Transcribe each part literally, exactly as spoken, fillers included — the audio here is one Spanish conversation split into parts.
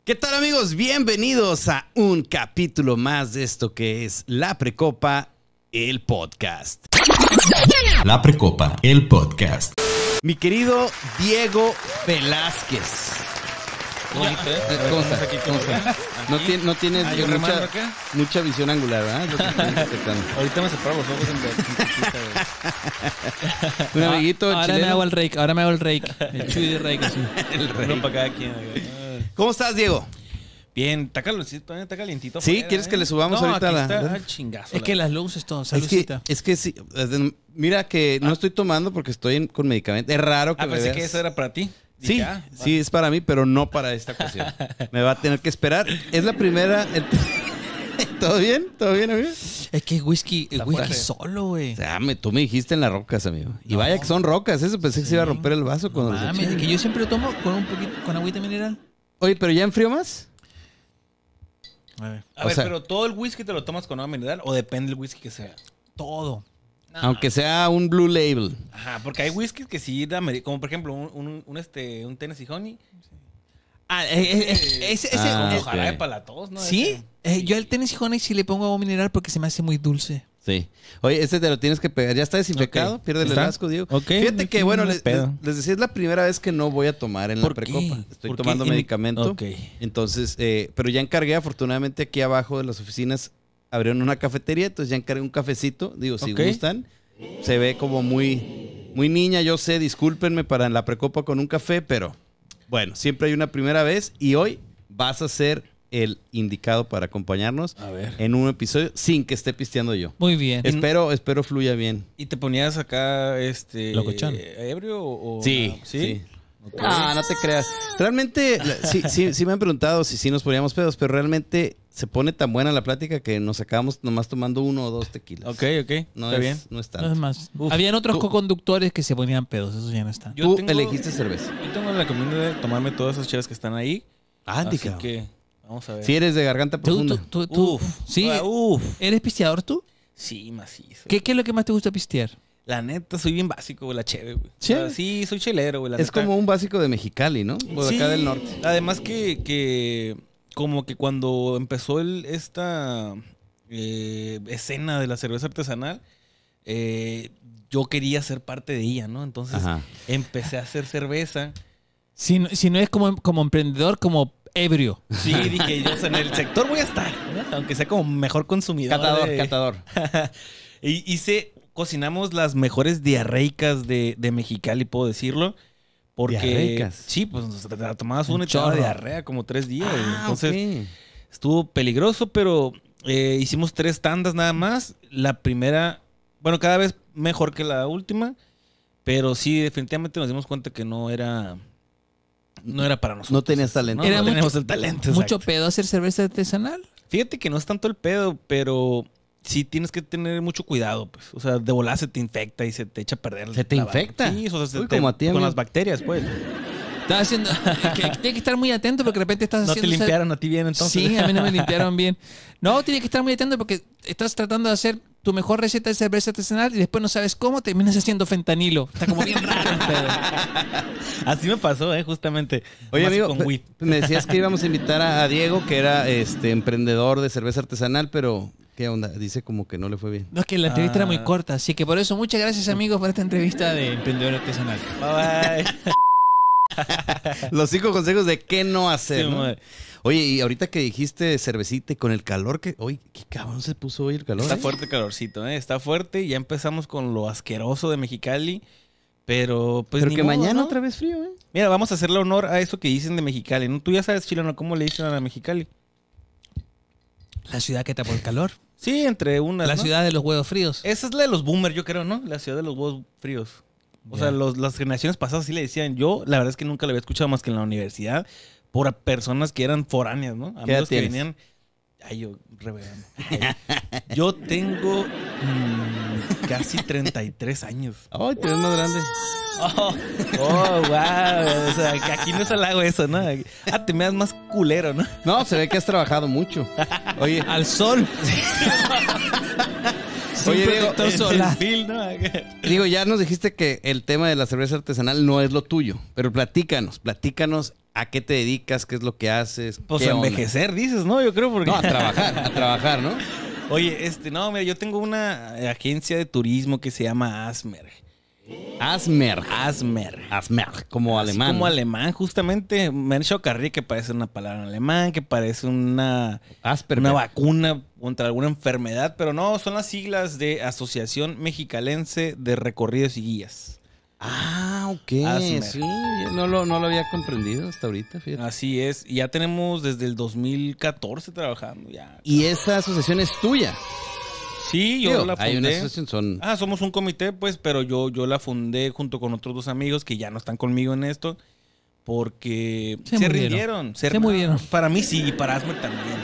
¿Qué tal, amigos? Bienvenidos a un capítulo más de esto que es La Precopa, el podcast. La Precopa, el podcast. Mi querido Diego Velázquez. ¿Cómo está? ¿Cómo está? ¿Cómo está? No, ti- no tienes Ah, yo mucha, remando acá. mucha visión angular, ¿verdad? Lo que estoy detectando. Ahorita me separo los ojos en Un amiguito Ahora chileno. me hago el rake, ahora me hago el rake. El chuy de rake así. El rey. uno para cada quien. ¿Cómo estás, Diego? Bien, está calorcito, está calientito. Sí, afuera, ¿quieres ¿eh? que le subamos no, ahorita aquí la- está ah, chingazo. Es que la- las luces, todo, Es que, saludcita. es que sí. Mira que no estoy tomando porque estoy en- con medicamento. Es raro que Ah, me pensé veas. que eso era para ti. Sí, Dije, ah, sí, es para mí, pero no para esta ocasión. Me va a tener que esperar. Es la primera. el- ¿Todo bien? ¿Todo bien, amigo? Es que es whisky, el Está whisky fuerte. solo, güey. O sea, me- tú me dijiste en las rocas, amigo. Y vaya que son rocas. Eso pensé que se iba a romper el vaso cuando los Mames, eché. es que yo siempre lo tomo con un poquito, con agüita mineral. Oye, ¿pero ya enfrió más? A ver. A o ver, sea- pero todo el whisky te lo tomas con agua mineral o depende del whisky que sea. Todo. Aunque sea un Blue Label. Ajá, porque hay whiskies que sí, da meri- como por ejemplo un, un, un, este, un Tennessee Honey. Ah, eh, eh, eh, ese, ese, Ah, Como eh, ok. jarabe para la tos, ¿no? sí, Ese. eh, yo al Tennessee Honey sí le pongo agua mineral porque se me hace muy dulce. Sí. Oye, este te lo tienes que pegar. ¿Ya está desinfectado? Ok. Pierde el ¿Está? asco, Diego. Ok, Fíjate que, no bueno, hay les, pedo. les- les decía, es la primera vez que no voy a tomar en la ¿Por qué? precopa. Estoy ¿Por qué? tomando En- medicamento. Ok. Entonces, eh, pero ya encargué, afortunadamente, aquí abajo de las oficinas abrieron una cafetería, entonces ya encargué un cafecito. Digo, si Ok. gustan. Se ve como muy, muy niña, yo sé, discúlpenme para la precopa con un café, pero bueno, siempre hay una primera vez y hoy vas a ser el indicado para acompañarnos A ver. en un episodio sin que esté pisteando yo. Muy bien. Espero, espero fluya bien. ¿Y te ponías acá, este... Locochón. ebrio o...? o- Sí, ¿Sí? sí. Ok. Ah, no te creas. Realmente, la- sí, sí, sí me han preguntado si sí nos poníamos pedos, pero realmente se pone tan buena la plática que nos acabamos nomás tomando uno o dos tequilas. Ok, ok. No Está es, bien. no es No es tanto. más. Uf, Habían otros tú- co-conductores que se ponían pedos, eso ya no está. Yo Tú tengo- elegiste cerveza. Yo tengo la comida de tomarme todas esas chelas que están ahí. Andy, así que vamos a ver. Si eres de garganta ¿Tú, profunda. tú, tú, tú- Uf. sí, Ah, uf. ¿eres pisteador tú? Sí, macizo. ¿Qué, ¿Qué es lo que más te gusta pistear? La neta, soy bien básico, güey, la cheve, güey. ¿Cheve? O sea, sí, soy chelero, güey, la Es neta. como un básico de Mexicali, ¿no? O de Sí, acá del norte. Además que, que como que cuando empezó el, esta eh, escena de la cerveza artesanal, eh, yo quería ser parte de ella, ¿no? Entonces Ajá. empecé a hacer cerveza. Si, no- si no es como, como emprendedor, como ebrio. Sí, dije yo, o sea, en el sector voy a estar, ¿no? Aunque sea como mejor consumidor. Catador, de- catador. Y hice, cocinamos las mejores diarreicas de, de Mexicali, puedo decirlo. Porque, ¿Diarreicas? sí, pues te la tomabas Un una y te daba chorro. diarrea como tres días. güey. Ah, Entonces, ok. estuvo peligroso, pero eh, hicimos tres tandas nada más. La primera, bueno, cada vez mejor que la última. Pero sí, definitivamente nos dimos cuenta que no era, no era para nosotros. No tenías talento. No, Era no mucho- teníamos el talento. Mucho exacto. pedo hacer cerveza artesanal. Fíjate que no es tanto el pedo, pero sí tienes que tener mucho cuidado, pues. O sea, de volar se te infecta y se te echa a perder. ¿Se te la- infecta? Sí, o sea, se Uy, te- como a ti, con amigo. las bacterias, pues. Estás haciendo. que, que tienes que estar muy atento porque de repente estás No te haciendo. cer- limpiaron a ti bien, entonces. Sí, a mí no me limpiaron bien. No, tienes que estar muy atento porque estás tratando de hacer tu mejor receta de cerveza artesanal y después no sabes cómo terminas haciendo fentanilo. Está como bien raro el pedo. Así me pasó, eh, justamente. Oye, Más amigo, con pe- weed. me decías que íbamos a invitar a, a Diego, que era este emprendedor de cerveza artesanal, pero ¿qué onda? Dice como que no le fue bien. No, es que la entrevista era muy Ah. corta, así que por eso muchas gracias amigos por esta entrevista de emprendedor artesanal. Bye bye. Los cinco consejos de qué no hacer, Sí, ¿no? madre. Oye, y ahorita que dijiste cervecita y con el calor que... Oye, qué cabrón se puso hoy el calor. Está ¿eh? fuerte el calorcito, ¿eh? Está fuerte. Ya empezamos con lo asqueroso de Mexicali. Pero, pues, Pero ni que modo, mañana ¿no? otra vez frío, ¿eh? Mira, vamos a hacerle honor a eso que dicen de Mexicali, ¿no? Tú ya sabes, chileno, cómo le dicen a la Mexicali. La ciudad que tapa el calor. Sí, entre unas, La ¿no? ciudad de los huevos fríos. Esa es la de los boomers, yo creo, ¿no? La ciudad de los huevos fríos. O Ya. sea, los- las generaciones pasadas sí le decían. Yo, la verdad es que nunca lo había escuchado más que en la universidad por a personas que eran foráneas, ¿no? ¿Qué edad Amigos que tienes? venían... Ay, yo, reverendo. Ay, yo tengo mm, casi treinta y tres años. Ay, te ves más grande. Oh, oh, wow. O sea, que aquí no es halago eso, ¿no? Ah, te me das más culero, ¿no? No, se ve que has trabajado mucho. Oye, Al sol. Sin Oye, Diego, protector El solar. perfil, ¿no? digo, ya nos dijiste que el tema de la cerveza artesanal no es lo tuyo, pero platícanos, platícanos ¿A qué te dedicas? ¿Qué es lo que haces? Pues ¿Qué a onda? envejecer, dices, ¿no? Yo creo porque... No, a trabajar, a trabajar, ¿no? Oye, este, no, mira, yo tengo una agencia de turismo que se llama Asmer. Asmer. Asmer. Asmer, como Así alemán. Como alemán, justamente. Me han hecho carrilla que parece una palabra en alemán, que parece una, Asperger. una vacuna contra alguna enfermedad, pero no, son las siglas de Asociación Mexicalense de Recorridos y Guías. Ah, ok. Asmer. Sí, yo no lo, no lo había comprendido hasta ahorita, fíjate. Así es, y ya tenemos desde el dos mil catorce trabajando ya. Y esa asociación es tuya. Sí, yo Digo, la hay una fundé. asociación, son... Ah, somos un comité, pues, pero yo, yo la fundé junto con otros dos amigos que ya no están conmigo en esto, porque Se se, murieron. rindieron. Se murieron. Para mí sí, y para Asmer también.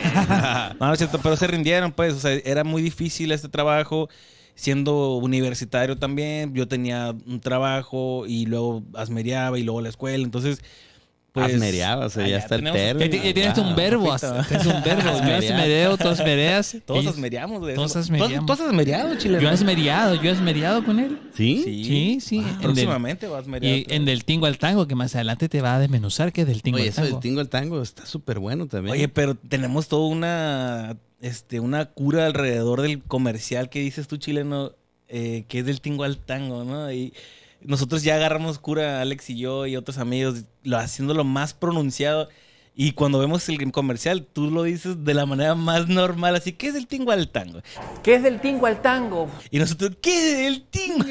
No, no es cierto, pero se rindieron, pues, o sea, era muy difícil este trabajo, siendo universitario también, yo tenía un trabajo y luego asmeriaba y luego la escuela, entonces... Pues, Asmeriaba, o sea, ya allá está el tenemos- término. Ya, ti- ya tienes Wow, un verbo, papito. hasta, tienes un verbo. Yo Asmerear. asmereo, tú asmereas. Todos y- asmeriamos de eso. Todos ¿Tú- asmeriamos. ¿Tú has asmeriado, chileno? Yo he asmeriado, yo he asmeriado con él. ¿Sí? Sí, sí. Ah, en próximamente vas a del- asmeriar. Y en Del Tingo al Tango, que más adelante te va a desmenuzar que es Del Tingo Oye, al eso Tango. del tingo al tango está súper bueno también. Oye, pero tenemos toda una, este, una cura alrededor del comercial que dices tú, chileno, eh, que es del tingo al tango, ¿no? Y nosotros ya agarramos cura, Alex y yo y otros amigos, lo, haciéndolo más pronunciado. Y cuando vemos el comercial, tú lo dices de la manera más normal, así, ¿qué es el tingo al tango? ¿Qué es del tingo al tango? Y nosotros, ¿qué es el tingo?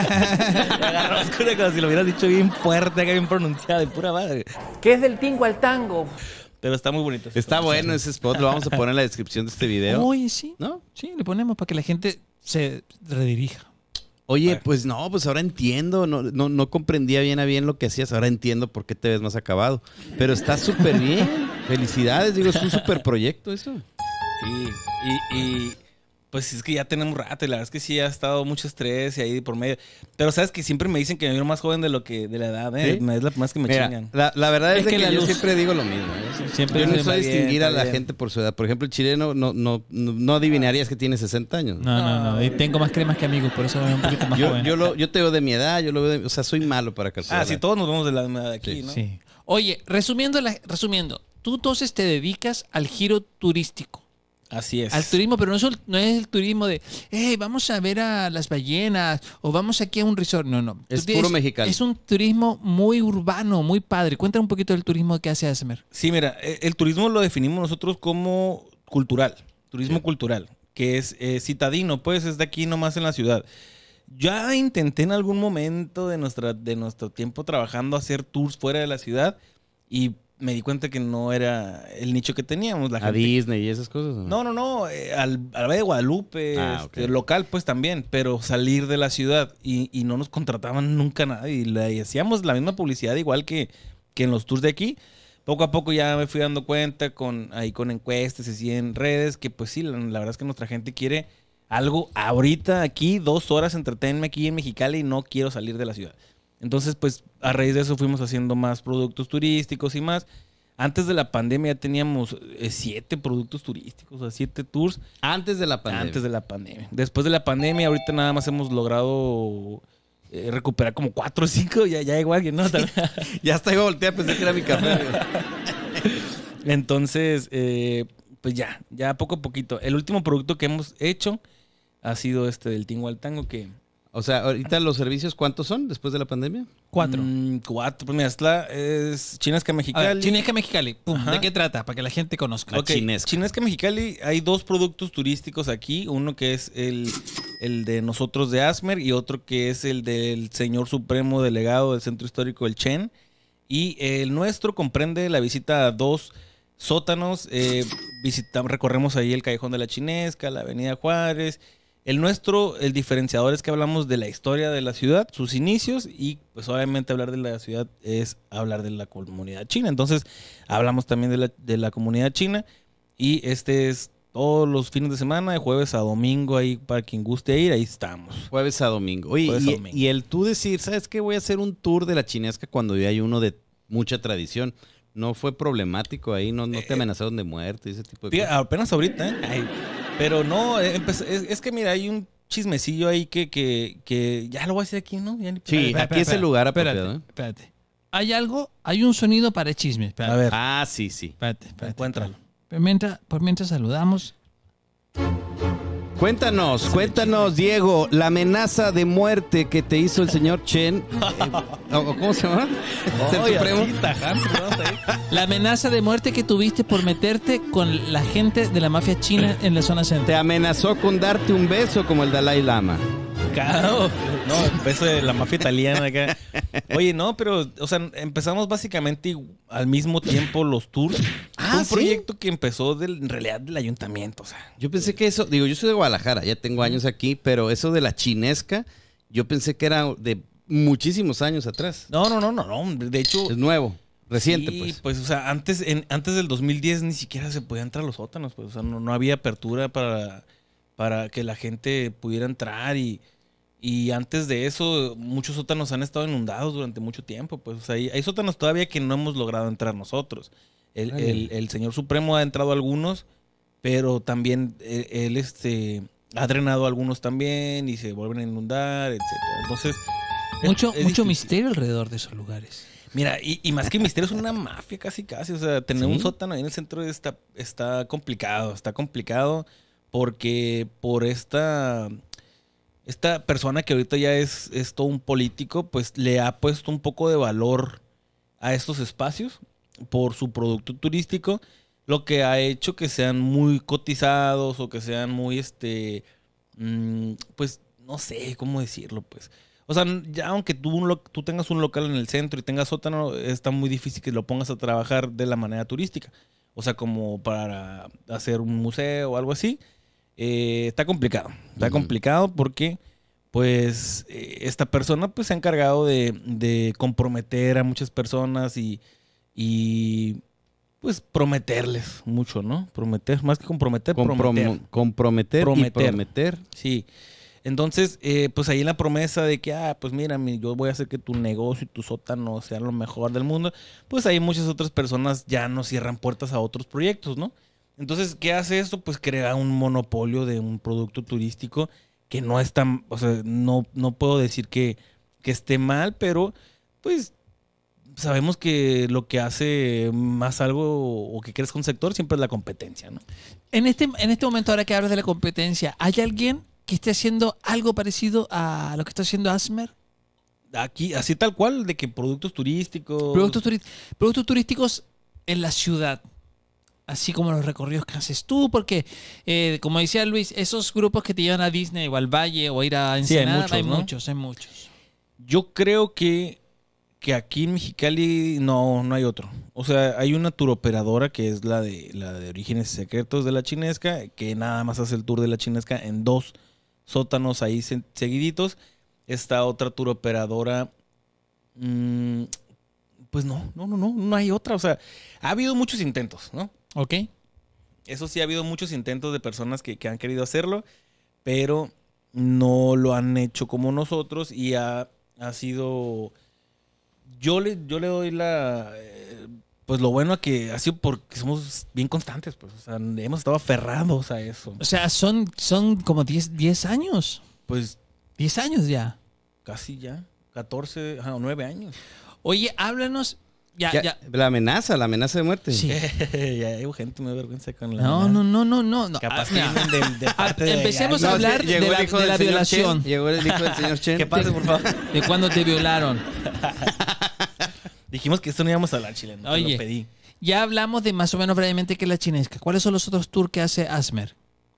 Agarramos cura como si lo hubieras dicho bien fuerte, acá bien pronunciado, y pura madre. ¿Qué es del tingo al tango? Pero está muy bonito. ese Está comercial. bueno ese spot, lo vamos a poner en la descripción de este video. Oye, sí. ¿No? Sí, le ponemos para que la gente se redirija. Oye, Bueno. pues no, pues ahora entiendo, no, no, no comprendía bien a bien lo que hacías, ahora entiendo por qué te ves más acabado. Pero está súper bien, felicidades, digo, es un súper proyecto eso. Sí, y, y pues es que ya tenemos rato y la verdad es que sí ha estado mucho estrés y ahí por medio. Pero sabes que siempre me dicen que me veo más joven de lo que de la edad, ¿eh? ¿Sí? Es la más que me Mira, chingan. la, la verdad es, Es de que que, la yo luz- siempre digo lo mismo. ¿eh? Siempre Yo no se- soy está distinguir bien, a está la bien. gente por su edad. Por ejemplo, el chileno no, no, no, no adivinarías que tiene sesenta años. No, no, no. Y tengo más cremas que amigos, por eso me veo un poquito más Yo, joven. yo, lo, yo te veo de mi edad, yo lo veo de, o sea, soy malo para calcular. Ah, sí, todos nos vemos de la misma edad aquí, Sí, ¿no? Sí. Oye, resumiendo, la- resumiendo, tú entonces te dedicas al giro turístico. Así es. Al turismo, pero no es, el, no es el turismo de, hey, vamos a ver a las ballenas o vamos aquí a un resort. No, no. Es Tú puro tienes- mexicano. Es un turismo muy urbano, muy padre. Cuéntame un poquito del turismo que hace Asmer. Sí, mira, e- el turismo lo definimos nosotros como cultural, turismo cultural, que es eh, citadino, pues es de aquí nomás en la ciudad. Ya intenté en algún momento de, nuestra, de nuestro tiempo trabajando hacer tours fuera de la ciudad y me di cuenta que no era el nicho que teníamos. La A gente- Disney y esas cosas. No, no, no, eh, al, al Valle de Guadalupe, Ah, este, ok. local pues también, pero salir de la ciudad y, y no nos contrataban nunca nada y, la- y hacíamos la misma publicidad igual que, que en los tours de aquí. Poco a poco ya me fui dando cuenta con ahí con encuestas y así en redes que pues sí, la, la verdad es que nuestra gente quiere algo ahorita aquí, dos horas entretenme aquí en Mexicali y no quiero salir de la ciudad. Entonces pues a raíz de eso fuimos haciendo más productos turísticos y más. Antes de la pandemia ya teníamos eh, siete productos turísticos, o sea, siete tours. Antes de la pandemia. Antes de la pandemia. Después de la pandemia, ahorita nada más hemos logrado eh, recuperar como cuatro o cinco. Ya, ya llegó alguien, ¿no? También. Ya hasta iba a voltear, pensé que era mi café. Entonces, eh, pues ya, ya poco a poquito. El último producto que hemos hecho ha sido este del Tingo al Tango, que... O sea, ahorita los servicios, ¿cuántos son después de la pandemia? Cuatro. Mm, cuatro. Pues mira, esta es Chinesca A ver, Mexicali. Chinesca Mexicali. Pum, Ajá. ¿de qué trata? Para que la gente conozca. La Ok, Chinesca. Chinesca Mexicali, hay dos productos turísticos aquí. Uno que es el, el de nosotros de Asmer y otro que es el del señor supremo delegado del Centro Histórico del Chen. Y el nuestro comprende la visita a dos sótanos. Eh, visitamos, recorremos ahí el Callejón de la Chinesca, la Avenida Juárez. El nuestro, el diferenciador es que hablamos de la historia de la ciudad, sus inicios, y pues obviamente hablar de la ciudad es hablar de la comunidad china. Entonces hablamos también de la, de la comunidad china y este es todos los fines de semana, de jueves a domingo, ahí para quien guste ir, ahí estamos. Jueves a domingo. Oye, Jueves a y, domingo. y el tú decir, ¿sabes qué? Voy a hacer un tour de la chinesca cuando ya hay uno de mucha tradición. ¿No fue problemático ahí? ¿No, no te Eh, amenazaron de muerte? Ese tipo de Fíjate, cosas. apenas ahorita, ¿eh? Ay, pero no, eh, empe- es, es que mira, hay un chismecillo ahí que, que, que ya lo voy a decir aquí, ¿no? Ya ni- Sí, Espera, aquí es espera, el lugar espérate, apropiado. ¿eh? Espérate. hay algo, hay un sonido para el chisme. Espérate, A ver, Ah, sí, sí. espérate, espérate. encuéntralo. Por mientras, por mientras saludamos. Cuéntanos, cuéntanos, Diego, la amenaza de muerte que te hizo el señor Chen. eh, ¿Cómo se llama? ¿El Oye, Supremo? así, tajante, vamos ahí. La amenaza de muerte que tuviste por meterte con la gente de la mafia china en la zona Te central. amenazó con darte un beso como el Dalai Lama. Claro. No, el beso de la mafia italiana acá. Oye, no, pero, o sea, empezamos básicamente al mismo tiempo los tours. Ah, Fue un ¿sí? proyecto que empezó del, en realidad del ayuntamiento, o sea. Yo pensé que eso, digo, yo soy de Guadalajara, ya tengo años aquí, pero eso de la chinesca, yo pensé que era de muchísimos años atrás. No, no, no, no, no. De hecho, Es nuevo, reciente, sí, pues. pues, o sea, antes, en, antes del dos mil diez ni siquiera se podía entrar a los sótanos, pues, o sea, no, no había apertura para, para que la gente pudiera entrar y, y antes de eso muchos sótanos han estado inundados durante mucho tiempo, pues, o sea, hay, hay sótanos todavía que no hemos logrado entrar nosotros. El, Ay. el, el señor Supremo ha entrado a algunos, pero también él, él, este, ha drenado algunos también y se vuelven a inundar, etcétera. Entonces, es- Mucho, es mucho difícil. misterio alrededor de esos lugares. Mira, y, y más que misterio, es una mafia casi casi. O sea, tener ¿Sí? un sótano ahí en el centro está, está complicado. Está complicado porque por esta, esta persona que ahorita ya es, es todo un político, pues le ha puesto un poco de valor a estos espacios por su producto turístico, lo que ha hecho que sean muy cotizados o que sean muy, este, mm, pues, no sé cómo decirlo, pues. O sea, ya aunque tú, un lo- tú tengas un local en el centro y tengas sótano, está muy difícil que lo pongas a trabajar de la manera turística. O sea, como para hacer un museo o algo así. Eh, está complicado. Está Ujú. complicado porque, pues, eh, esta persona pues, se ha encargado de, de comprometer a muchas personas y, y, pues, prometerles mucho, ¿no? Prometer, más que comprometer, Comprom- prometer. comprometer, Prometer. y prometer. Sí. Entonces, eh, pues ahí la promesa de que, ah, pues mira, mi- yo voy a hacer que tu negocio y tu sótano sean lo mejor del mundo, pues ahí muchas otras personas ya no cierran puertas a otros proyectos, ¿no? Entonces, ¿qué hace esto? Pues crea un monopolio de un producto turístico que no está, o sea, no, no puedo decir que, que esté mal, pero pues sabemos que lo que hace más algo o que crezca un sector siempre es la competencia, ¿no? En este, en este momento, ahora que hablas de la competencia, ¿hay alguien que esté haciendo algo parecido a lo que está haciendo Asmer? Aquí, así tal cual, de que productos turísticos... Productos, turi- productos turísticos en la ciudad. Así como los recorridos que haces tú, porque, eh, como decía Luis, esos grupos que te llevan a Disney o al Valle o a ir a Sí, hay Ensenada, muchos, hay ¿no? muchos, hay muchos. Yo creo que, que aquí en Mexicali no, no hay otro. O sea, hay una turoperadora que es la de, la de Orígenes Secretos de la Chinesca, que nada más hace el tour de la Chinesca en dos sótanos ahí se- seguiditos. Esta otra turoperadora, mm, pues no, no, no, no, no hay otra. O sea, ha habido muchos intentos, ¿no? ¿Ok? Eso sí, ha habido muchos intentos de personas que, que han querido hacerlo, pero no lo han hecho como nosotros y ha, ha sido... Yo le, yo le doy la... eh, pues lo bueno a que ha sido porque somos bien constantes, pues. O sea, hemos estado aferrados a eso. O sea, son, son como diez años. Pues diez años ya. casi ya, catorce, ajá, nueve años. Oye, háblanos. Ya, Ya, ya. La amenaza, la amenaza de muerte. Sí. ya hay gente, me da vergüenza con la... No, no, no, no, no. no. Capaz Ah, mira. que vienen de, de Ah, parte de empecemos allá. a hablar sí, llegó de el la- hijo de del la señor violación. Chen, llegó el hijo del señor Chen. ¿Qué pasa, por favor? De cuando te violaron. Dijimos que esto no íbamos a hablar chileno. Te Oye. lo pedí. Ya hablamos de más o menos brevemente qué es la chinesca. ¿Cuáles son los otros tours que hace Asmer?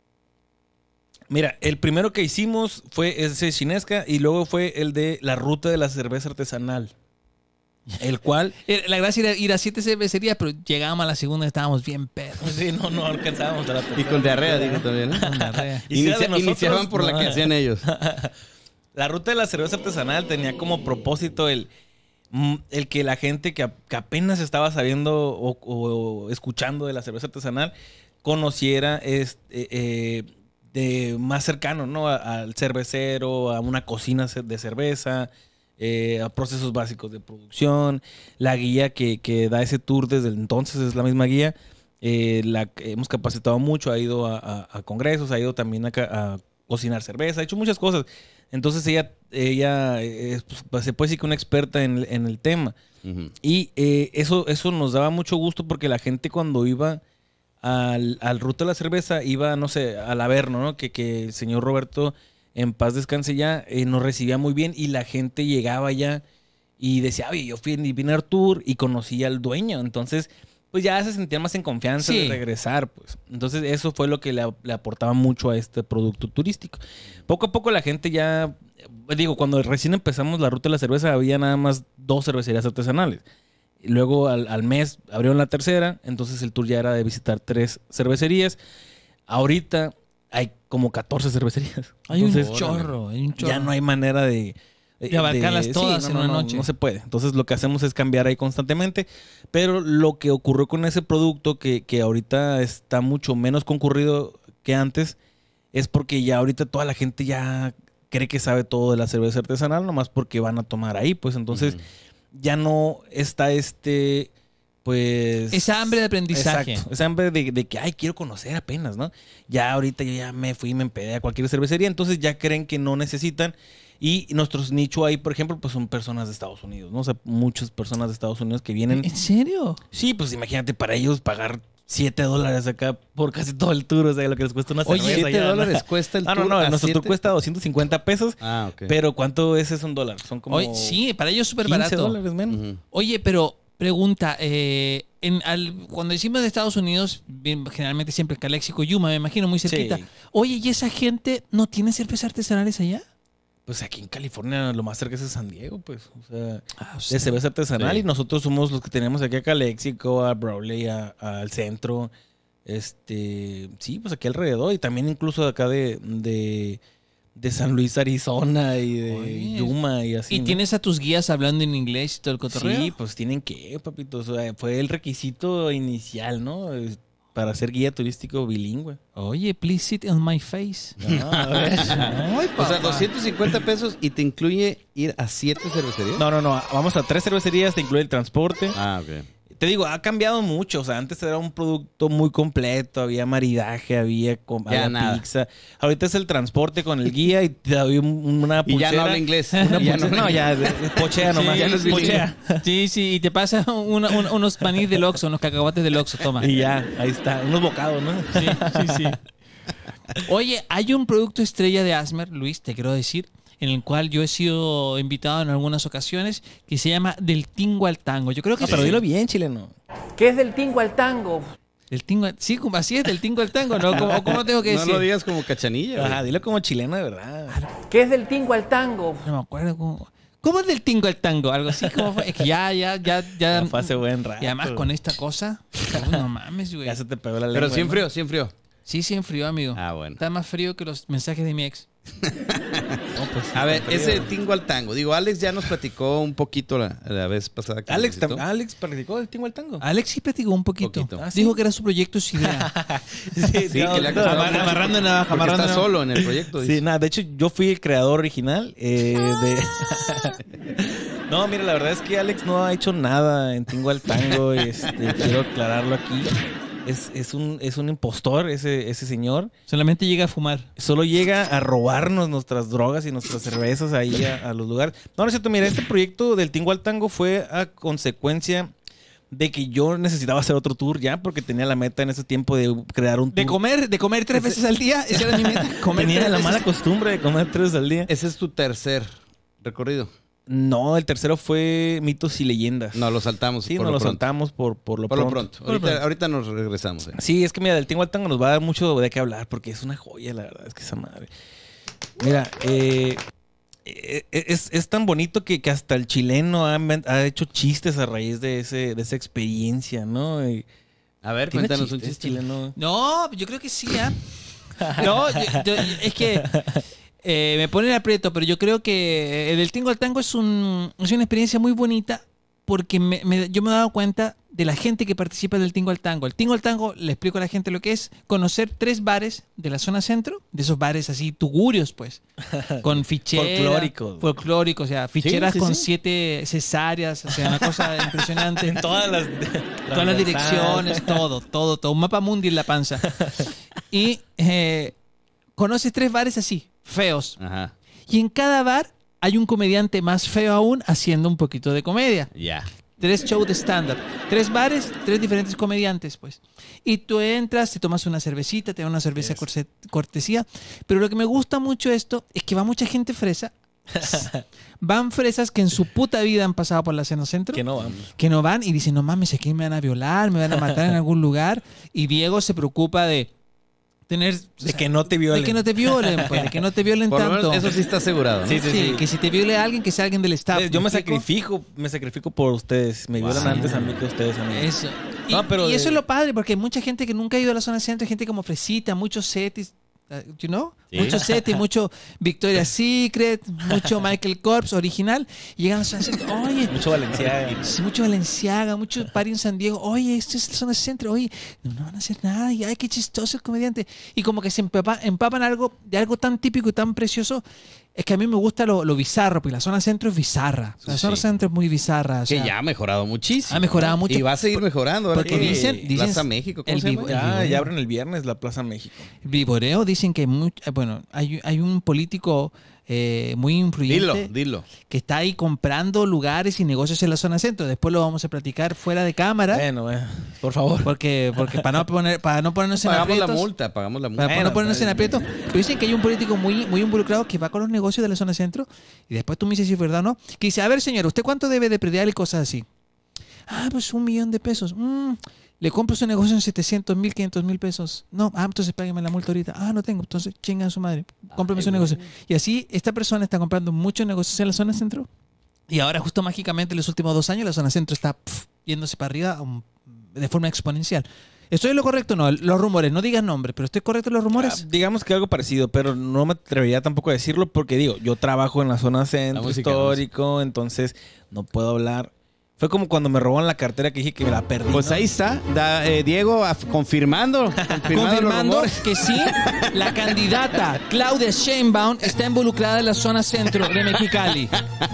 Mira, el primero que hicimos fue ese chinesca y luego fue el de la ruta de la cerveza artesanal. El cual, Eh, La gracia era ir a siete cervecerías, pero llegábamos a la segunda y estábamos bien pedos. pues sí, no, no alcanzábamos a la Y con diarrea, digo también. ¿no? Con diarrea. Y si era de Inicia- nosotros, iniciaban por la no. que hacían ellos. La ruta de la cerveza artesanal tenía como propósito el, mm, el que la gente que, a- que apenas estaba sabiendo o, o escuchando de la cerveza artesanal conociera este, eh, de más cercano, ¿no? A- al cervecero, a una cocina ce- de cerveza, eh, a procesos básicos de producción. La guía que, que da ese tour desde entonces es la misma guía. Eh, la hemos capacitado mucho, ha ido a, a- a congresos, ha ido también a, ca- a cocinar cerveza, ha hecho muchas cosas. Entonces ella, ella eh, pues, se puede decir que una experta en, en el tema. Ujú. Y eh, eso, eso nos daba mucho gusto porque la gente cuando iba al, al Ruta de la Cerveza, iba, no sé, al Averno, ¿no? Que, que el señor Roberto, en paz descanse ya, eh, nos recibía muy bien y la gente llegaba ya y decía, oye, yo fui en Dinner Tour y conocí al dueño. Entonces, pues ya se sentían más en confianza Sí. de regresar, pues. Entonces, eso fue lo que le, le aportaba mucho a este producto turístico. Poco a poco la gente ya, digo, cuando recién empezamos la Ruta de la Cerveza, había nada más dos cervecerías artesanales. Y luego al, al mes abrieron la tercera, entonces el tour ya era de visitar tres cervecerías. Ahorita hay como catorce cervecerías. Hay un Entonces, chorro, hay un chorro. ya no hay manera de... De abarcarlas todas sí, en no, una no, noche. No se puede. Entonces lo que hacemos es cambiar ahí constantemente. Pero lo que ocurrió con ese producto, que, que ahorita está mucho menos concurrido que antes, es porque ya ahorita toda la gente ya cree que sabe todo de la cerveza artesanal, nomás porque van a tomar ahí. Pues entonces Ujú. ya no está este... Pues... Esa hambre de aprendizaje. Exacto, esa hambre de, de que, ay, quiero conocer apenas, ¿no? Ya ahorita yo ya me fui y me empedé a cualquier cervecería, entonces ya creen que no necesitan. Y nuestros nichos ahí, por ejemplo, pues son personas de Estados Unidos, ¿no? O sea, muchas personas de Estados Unidos que vienen... ¿En serio? Sí, pues imagínate, para ellos pagar siete dólares acá por casi todo el tour, o sea, lo que les cuesta una Oye, cerveza. siete ya, ¿no? dólares cuesta el Ah, no, tour. no, a nuestro tour siete. cuesta doscientos cincuenta pesos, Ah, ok. pero ¿cuánto es eso en dólares? Son como Oye, sí, para ellos es súper quince barato. dólares menos. Ujú. Oye, pero pregunta, eh, en, al, cuando decimos de Estados Unidos, bien, generalmente siempre Calexico, Yuma, me imagino, muy cerquita. Sí. Oye, ¿y esa gente no tiene cervezas artesanales allá? Pues aquí en California lo más cerca es San Diego, pues. O sea, Ah, o de sea, cerveza artesanal Sí. y nosotros somos los que tenemos aquí a Calexico, a Brawley, a- al centro. Este, sí, pues aquí alrededor. Y también incluso acá de, de, de San Luis, Arizona y de Oye. Yuma y así. ¿Y ¿no? tienes a tus guías hablando en inglés y todo el cotorreo? Sí, pues tienen que, papito. O sea, fue el requisito inicial, ¿no? Es- Para ser guía turístico bilingüe. Oye, please sit on my face. No, a ver. Ay, O sea, papá. doscientos cincuenta pesos y te incluye ir a siete cervecerías. no, no, no. Vamos a tres cervecerías, te incluye el transporte. Ah, ok. Te digo, ha cambiado mucho. O sea, antes era un producto muy completo. Había maridaje, había, com- Ya había nada. pizza. Ahorita es el transporte con el guía y te doy un- una Y pulsera. ya no habla inglés. Una Y ya pulsera- no, ya, de- pochea nomás. Sí, ya no es sí, pochea. Sí, sí, y te pasa una- un- unos manís del Oxxo, unos cacahuates del Oxxo, toma. Y ya, ahí está. Unos bocados, ¿no? Sí, sí, sí. Oye, hay un producto estrella de Asmer, Luis, te quiero decir, en el cual yo he sido invitado en algunas ocasiones, que se llama Del Tingo al Tango. Yo creo que No, pero sí. dilo bien, chileno. ¿Qué es del tingo al tango? Del tingo al- sí, como así es, Del Tingo al Tango, ¿no? ¿Cómo, cómo tengo que No decir? lo digas como cachanilla, güey. Ajá, dilo como chileno de verdad. ¿Qué es del tingo al tango? No me acuerdo cómo... ¿Cómo es Del Tingo al Tango? Algo así, ¿cómo fue? Es que ya, ya, ya, ya... Ya fue hace buen rato. Y además con esta cosa, uy, no mames, güey. Ya se te pegó la lengua. Pero sí ¿no? enfrió, sí enfrió. Sí, sí enfrió, amigo. Ah, bueno. Está más frío que los mensajes de mi ex. No, pues, A ver, frío. ese tingo al tango. Digo, Alex ya nos platicó un poquito la, la vez pasada. Que Alex, nos visitó. tam- Alex practicó el tingo al tango. Alex sí platicó un poquito. Poquito. Ah, ¿sí? Dijo que era su proyecto, su idea. Sí, que le ha costado Amar- mucho amarrando navaja, porque amarrando está navaja. solo en el proyecto. Sí, dice. nada, de hecho yo fui el creador original eh, de... No, mira, la verdad es que Alex no ha hecho nada en Tingo al Tango. Este, quiero aclararlo aquí. Es, es, un, es un impostor ese, ese señor. Solamente llega a fumar. Solo llega a robarnos nuestras drogas y nuestras cervezas ahí a, a los lugares. No, no es cierto, mira, este proyecto del Tingo al Tango fue a consecuencia de que yo necesitaba hacer otro tour ya, porque tenía la meta en ese tiempo de crear un tour. De comer, de comer tres veces al día, esa era mi meta. Comer Tenía tres la veces. mala costumbre de comer tres al día. Ese es tu tercer recorrido. No, el tercero fue Mitos y Leyendas. No, lo saltamos. Sí, por nos lo lo pronto. saltamos por, por lo Por lo pronto. pronto. Por lo Ahorita, pronto. ahorita nos regresamos. eh. Sí, es que mira, del Tingo al Tango nos va a dar mucho de qué hablar porque es una joya, la verdad, es que esa madre. Mira, eh, eh, es, es tan bonito que, que hasta el chileno ha, inven- ha hecho chistes a raíz de, ese, de esa experiencia, ¿no? Y A ver, tiene cuéntanos un chistes, chiste. chileno. No, yo creo que sí, ¿ah? No, yo- yo- es que eh, me pone en aprieto, pero yo creo que el del Tingo al Tango es, un, es una experiencia muy bonita porque me- me- yo me he dado cuenta de la gente que participa del Tingo al Tango. El Tingo al Tango, le explico a la gente lo que es, conocer tres bares de la zona centro, de esos bares así tugurios, pues, con ficheras. Folclóricos. Folclóricos, o sea, ficheras sí, con sí. siete cesáreas, o sea, una cosa impresionante. En todas las, Todas las direcciones, todo, todo, todo. Un mapa mundi en la panza. Y eh, conoces tres bares así, feos. Ajá. Y en cada bar hay un comediante más feo aún haciendo un poquito de comedia. Ya. Tres shows de stand-up. Tres bares, tres diferentes comediantes, pues. Y tú entras, te tomas una cervecita, te dan una cerveza Yes. corse- cortesía. Pero lo que me gusta mucho esto es que va mucha gente fresa. Van fresas que en su puta vida han pasado por la Cena Centro. Que no vamos. Que no van y dicen, no mames, aquí me van a violar, me van a matar en algún lugar. Y Diego se preocupa de tener... o De sea, que no te violen. De que no te violen, pues. De que no te violen Por lo tanto. menos eso sí está asegurado, ¿no? Sí, Sí, sí, sí. que si te viole alguien, que sea alguien del staff. Yo me ¿me explico? sacrifico, me sacrifico por ustedes. Me violan Wow. antes a mí que ustedes a mí. Eso. Y, No, pero y eso de- es lo padre, porque hay mucha gente que nunca ha ido a la zona centro, hay gente como Fresita, muchos setis, uh, you know? Sí. Muchos setis, mucho Victoria's Secret, mucho Michael Kors original. Y llegan a la zona centro, oye, Mucho Valenciaga. sí, mucho Valenciaga, mucho party en San Diego, oye, esto es la zona centro, oye, no, no van a hacer nada, y ay, qué chistoso el comediante. Y como que se empapa- empapan algo de algo tan típico y tan precioso. Es que a mí me gusta lo, lo bizarro, porque la zona centro es bizarra. La zona Sí. centro es muy bizarra. o Que sea, ya ha mejorado muchísimo. Ha mejorado mucho. Y va a seguir mejorando. Ahora Porque que dicen- dicen- Plaza México, ¿cómo el se llama? vivo- Ya, el ya abren el viernes la Plaza México. Viboreo, dicen que muy, eh, bueno, hay, hay un político eh, muy Dilo, influyente dilo. que está ahí comprando lugares y negocios en la zona centro. Después lo vamos a platicar fuera de cámara, Bueno, bueno, por favor. porque, porque para no poner, para no ponernos en Pagamos la aprietos. multa, pagamos la multa. Para Bueno, no ponernos en pues, aprietos. Pero dicen que hay un político muy, muy involucrado que va con los negocios de la zona centro y después tú me dices si es verdad o no. Que dice, a ver señor, ¿usted cuánto debe de predial y cosas así? Ah, pues un millón de pesos. Mm, le compro su negocio en setecientos mil, quinientos mil pesos. No, ah, entonces págueme la multa ahorita. Ah, no tengo, entonces chinga a su madre. Cómprame su negocio. Y así esta persona está comprando muchos negocios en la zona centro. Y ahora justo mágicamente en los últimos dos años la zona centro está pf, yéndose para arriba um, de forma exponencial. ¿Estoy en lo correcto o no? Los rumores, no digas nombre, pero ¿estoy correcto en los Ah, rumores? digamos que algo parecido, pero no me atrevería tampoco a decirlo porque digo, yo trabajo en la zona centro música, histórico, entonces no puedo hablar. Fue como cuando me robaron la cartera que dije que me la perdí. Pues ¿no? ahí está, da, eh, Diego af- confirmando, confirmando, los Confirmando rumores. que sí, la candidata Claudia Sheinbaum está involucrada en la zona centro de Mexicali.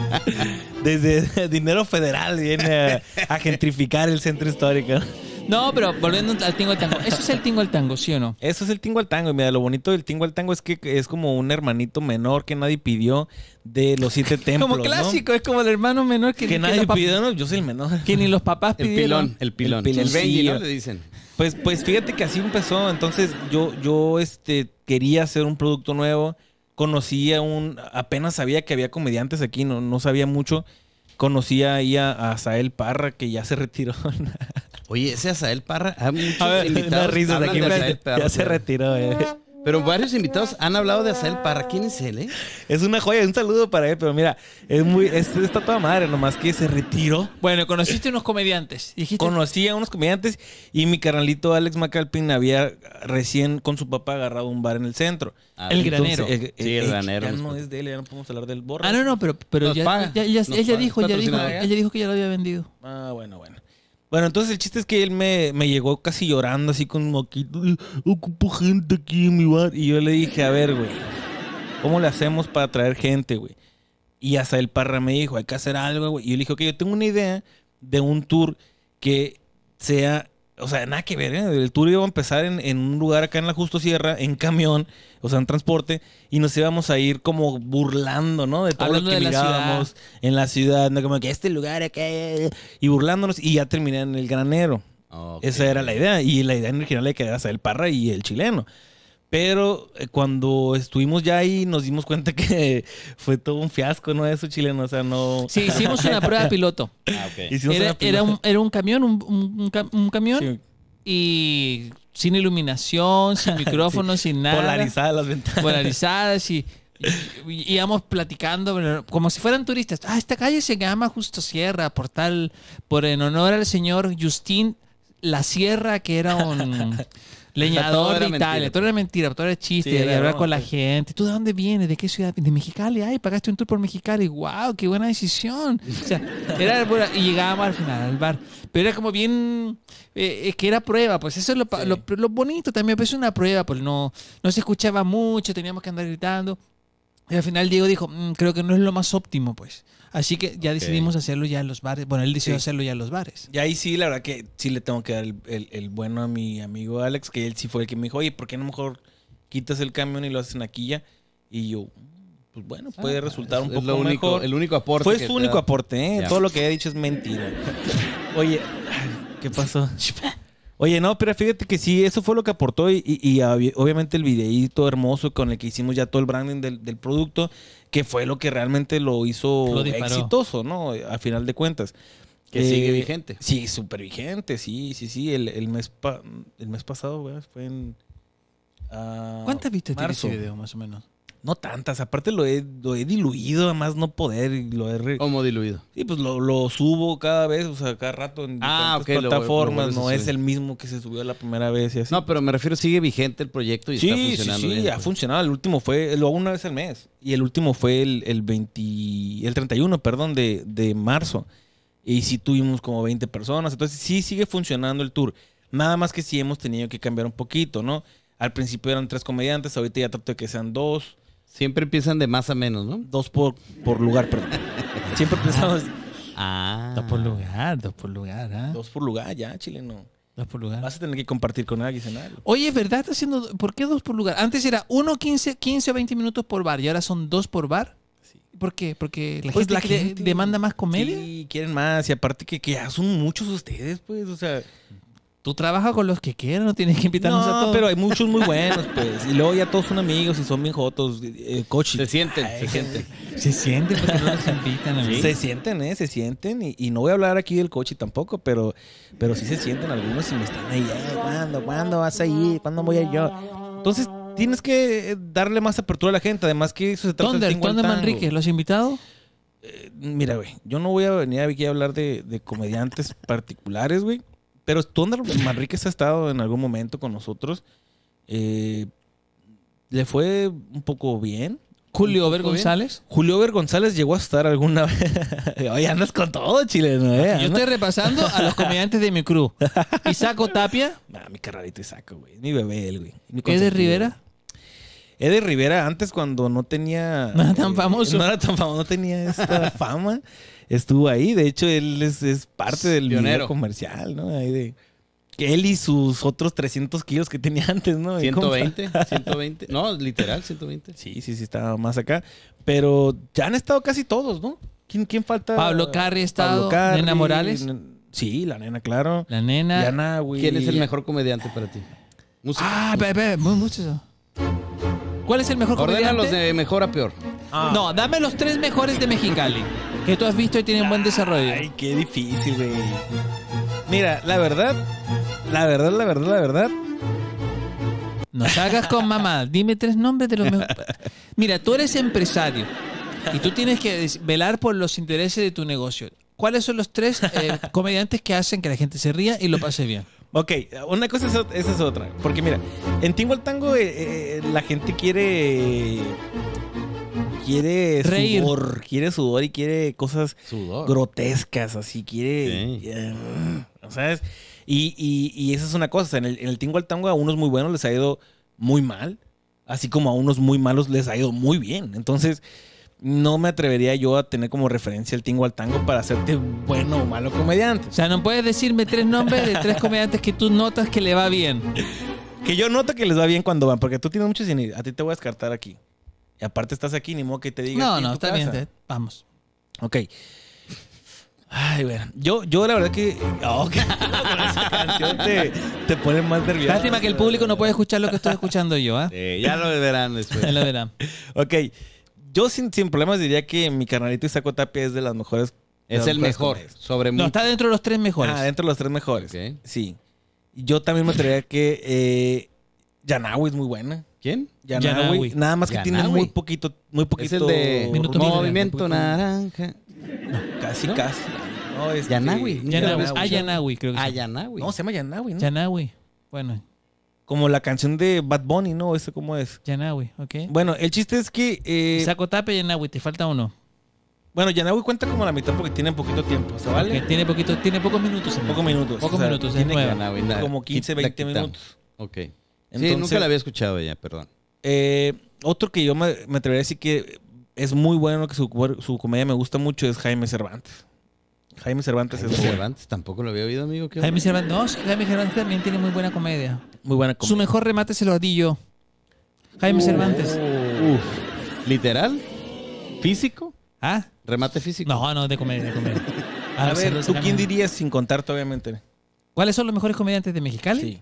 Desde dinero federal viene a, a gentrificar el centro histórico. No, pero volviendo al tingo al tango. Eso es el tingo al tango, ¿sí o no? Eso es el tingo al tango. Y mira, lo bonito del tingo al tango es que es como un hermanito menor que nadie pidió de los siete templos. Como clásico, es como el hermano menor que, ¿no? Que que nadie los pap- pidió, ¿no? Yo soy el menor. que ni los papás El pidieron. pilón, el pilón. El El, Benji, piloncillo. ¿no? Le dicen. Pues, pues fíjate que así empezó. Entonces yo, yo este, quería hacer un producto nuevo. Conocía un... Apenas sabía que había comediantes aquí, no, no sabía mucho. Conocía ahí a, a Asael Parra, que ya se retiró. Oye, ese Asael Parra, hay muchos A ver, invitados unas risas hablan aquí. de Ya Asael Parra, se pero- retiró, eh. Pero varios invitados han hablado de Asael Parra. ¿Quién es él, eh? Es una joya, un saludo para él, pero mira, es muy, es, está toda madre, nomás que se retiró. Bueno, conociste unos comediantes. Dijiste, Conocí a unos comediantes y mi carnalito Alex McAlpin había recién con su papá agarrado un bar en el centro. Ah, El entonces, granero. eh, Sí, eh, el eh, granero. Ya no es de él, ya no podemos hablar del borra. ah, no, no, pero, pero Nos ya, paga, ya, ya- nos ella paga. dijo, ella dijo, Patrocinador. ella dijo que ya lo había vendido. Ah, bueno, bueno. Bueno, entonces el chiste es que él me, me llegó casi llorando, así con un moquito. Ocupo gente aquí en mi bar. Y yo le dije, a ver, güey, ¿cómo le hacemos para traer gente, güey? Y hasta el Parra me dijo, hay que hacer algo, güey. Y yo le dije, ok, yo tengo una idea de un tour que sea... O sea, nada que ver, ¿eh? El tour iba a empezar en, en un lugar acá en la Justo Sierra, en camión, o sea, en transporte, y nos íbamos a ir como burlando, ¿no? De todo Hablando lo que de la mirábamos en la ciudad, ¿no? Como que este lugar acá, y burlándonos, y ya terminé en el granero. Ok. Esa era la idea, y la idea original de que era el Parra y el chileno. Pero eh, cuando estuvimos ya ahí nos dimos cuenta que fue todo un fiasco, ¿no? Eso chileno, o sea, no... Sí, hicimos una prueba piloto. Ah, ok. Hicimos Era, una era, un, pilota. era un camión, un, un- un cam- un camión Sí, y sin iluminación, sin micrófono, sin nada. polarizadas las ventanas. Polarizadas y, y- y íbamos platicando pero como si fueran turistas. Ah, esta calle se llama Justo Sierra, por tal, por en honor al señor Justín La Sierra, que era un leñador todo de era Italia. mentira. Todo era mentira, todo era chiste, Sí, y era hablar broma, con la pues. gente. ¿Tú de dónde vienes? ¿De qué ciudad? De Mexicali. Ay, pagaste un tour por Mexicali. ¡Wow! ¡Qué buena decisión! O sea, era buena- y llegábamos al final al bar. Pero era como bien... eh, eh, que era prueba, pues eso es lo, pa- Sí. lo, lo bonito también. Pues es una prueba, pues no, no se escuchaba mucho, teníamos que andar gritando. Y al final Diego dijo, "Mm, creo que no es lo más óptimo, pues. Así que ya Ok. decidimos hacerlo ya en los bares. Bueno, él decidió Sí. hacerlo ya en los bares. Y ahí sí, la verdad que sí le tengo que dar el, el- el bueno a mi amigo Alex, que él sí fue el que me dijo, oye, ¿por qué no mejor quitas el camión y lo haces en Aquilla? Y yo, pues bueno, puede resultar un Es poco lo único, mejor. el único aporte. Fue que su te único da. aporte, ¿eh? Ya. Todo lo que he dicho es mentira. Oye, ¿qué pasó? Oye, no, pero fíjate que sí, eso fue lo que aportó y, y- y ob- obviamente el videíto hermoso con el que hicimos ya todo el branding del, del producto, que fue lo que realmente lo hizo Lo disparó. exitoso, ¿no? A final de cuentas. Que sigue vigente. Sí, súper vigente, sí, sí, sí. El, el mes pa- el mes pasado, güey, fue en... ah, ¿Cuántas vistas tiene marzo. ese video, más o menos? No tantas, aparte lo he, lo he diluido, además no poder, y lo he... re- Como diluido. Sí, pues lo, lo subo cada vez, o sea, cada rato en Ah, diferentes ok, lo- plataformas, lo vuelves a no es subir. el mismo que se subió la primera vez y así. No, pero me refiero, sigue vigente el proyecto y sí, está sí, funcionando sí, bien. ha pues. funcionado. El último fue, lo hago una vez al mes, y el último fue el, el veinte, el treinta y uno, perdón, de, de marzo. Y sí tuvimos como veinte personas, entonces sí sigue funcionando el tour. Nada más que sí hemos tenido que cambiar un poquito, ¿no? Al principio eran tres comediantes, ahorita ya trato de que sean dos. Siempre empiezan de más a menos, ¿no? Dos por, por lugar, perdón. Siempre pensamos Ah. Dos por lugar, dos por lugar, ¿ah? Dos, dos por lugar, ya, chileno. por lugar. Vas a tener que compartir con alguien en algo. Oye, ¿verdad? Está haciendo. ¿Por qué dos por lugar? Antes era uno, quince, quince o veinte minutos por bar y ahora son dos por bar. Sí. ¿Por qué? Porque la Pues gente, la quiere- gente- demanda más comedia. Sí, quieren más. Y aparte que, que ya son muchos ustedes, pues, o sea... Tú trabajas con los que quieras, no tienes que invitarnos a No, todos. pero hay muchos muy buenos, pues. Y luego ya todos son amigos y son bien jotos. Eh, coach. Se sienten, Ay, se sienten. Se siente porque no los invitan a mí. Se sienten, ¿eh? Se sienten. Y, y no voy a hablar aquí del coche tampoco, pero, pero sí se sienten algunos y me están ahí. "Eh, ¿Cuándo? ¿Cuándo vas a ir? ¿Cuándo voy a ir yo? Entonces, tienes que eh, darle más apertura a la gente. Además que eso se trata del Thunder, Tingo al Thunder Tango. Manrique, ¿los has invitado? Eh, mira, güey, yo no voy a venir aquí a hablar de, de comediantes particulares, güey. Pero Thunder Manríquez ha estado en algún momento con nosotros. Eh, le fue un poco bien. Julio Over poco bien. González. Julio Ver González llegó a estar alguna vez. Oye, andas con todo, chileno, ¿eh? Yo Andas- estoy repasando a los comediantes de mi crew. Isaco Tapia, Nah, mi carralito Isaco, güey. Mi bebé, él, güey. Mi Eder consentido. Rivera. Eder Rivera, antes cuando no tenía... No era tan famoso. No era tan famoso, no tenía esta fama. Estuvo ahí. De hecho, él es, es parte del Pionero. video comercial, ¿no? Ahí de... Que él y sus otros trescientos kilos que tenía antes, ¿no? Y ciento compa- veinte, ciento veinte. No, literal, ciento veinte. Sí, sí, sí, estaba más acá. Pero ya han estado casi todos, ¿no? ¿Quién, quién falta? Pablo Carri ha estado, Pablo Carri, Nena Morales. N- Sí, la nena, claro. La nena. Yana, güey. ¿Quién es el mejor comediante para ti? Música. Ah, espera, espera, muy mucho eso. ¿Cuál es el mejor comediante? Ordénalos de mejor a peor. Ah. No, dame los tres mejores de Mexicali. Que tú has visto y tienen buen desarrollo. Ay, qué difícil, güey. Mira, la verdad, la verdad, la verdad, la verdad. No salgas con mamá. Dime tres nombres de los mejores. Mira, tú eres empresario y tú tienes que des- velar por los intereses de tu negocio. ¿Cuáles son los tres eh, comediantes que hacen que la gente se ría y lo pase bien? Ok, una cosa es, ot- esa es otra. Porque mira, en Tingo al Tango eh, eh, la gente quiere... Quiere Reír. sudor, quiere sudor y quiere cosas Sudor. grotescas, así quiere... Sí. eh, ¿sabes? Y, y, y esa es una cosa, o sea, en el, en el Tingo al Tango a unos muy buenos les ha ido muy mal, así como a unos muy malos les ha ido muy bien. Entonces, no me atrevería yo a tener como referencia el Tingo al Tango para hacerte bueno o malo comediante. O sea, no puedes decirme tres nombres de tres comediantes que tú notas que le va bien. Que yo noto que les va bien cuando van, porque tú tienes muchos y a ti te voy a descartar aquí. Y aparte estás aquí, ni modo que te diga. No, aquí en no, tu está casa. bien. te- Vamos. Ok. Ay, bueno. Yo, yo la verdad que... Oh, que con esa canción te, te pone más nervioso. Lástima que el público no puede escuchar lo que estoy escuchando yo, ¿ah? Eh, ya lo verán después. Ya lo verán. Ok. Yo sin, sin problemas diría que mi carnalito Isaco Tapia es de las mejores... de Es las el mejores mejor. comedias. Sobre No, mucho. está dentro de los tres mejores. Ah, dentro de los tres mejores. Ok. Sí. Yo también me atrevería que... Eh, Yanawi es muy buena. ¿Quién? Yanawi. Yanawi. Nada más que tiene Yanawi. muy poquito... Muy poquito... Es el de Minuto Movimiento Mil. Naranja. Casi, ¿No? casi. No, este- Yanawi. Yanawi. Yanawi. Ah, Yanawi, creo que sí. Ayanawi. No, se llama Yanawi, ¿no? Yanawi. Bueno, Como la canción de Bad Bunny, ¿no? ¿Ese cómo es? Yanawi, ok. Bueno, el chiste es que... eh, Saco Tapia y Yanawi, te falta uno. bueno, Yanawi cuenta como la mitad porque tiene poquito tiempo, ¿se vale? Ok, tiene poquito, tiene pocos minutos. en Pocos minutos. Pocos o sea, minutos, es tiene nueva. Yanawi, nada. como quince, Quit- la veinte quitamos. minutos. Ok. sí, Entonces- nunca la había escuchado ella, perdón. Eh, otro que yo me, me atrevería a decir que es muy bueno, que su, su comedia me gusta mucho, es Jaime Cervantes. Jaime Cervantes Jaime es muy, Cervantes tampoco lo había oído, amigo. ¿Qué Jaime onda? Cervantes, no, sí, Jaime Cervantes también tiene muy buena comedia. muy buena Su comedia. mejor remate se lo di yo. Jaime Cervantes. Uf. ¿Literal? ¿Físico? ¿Ah? ¿Remate físico? No, no, de comedia, de comedia. A ver, saludos ¿tú a quién Camila. dirías sin contarte, obviamente? ¿Cuáles son los mejores comediantes de Mexicali? Sí.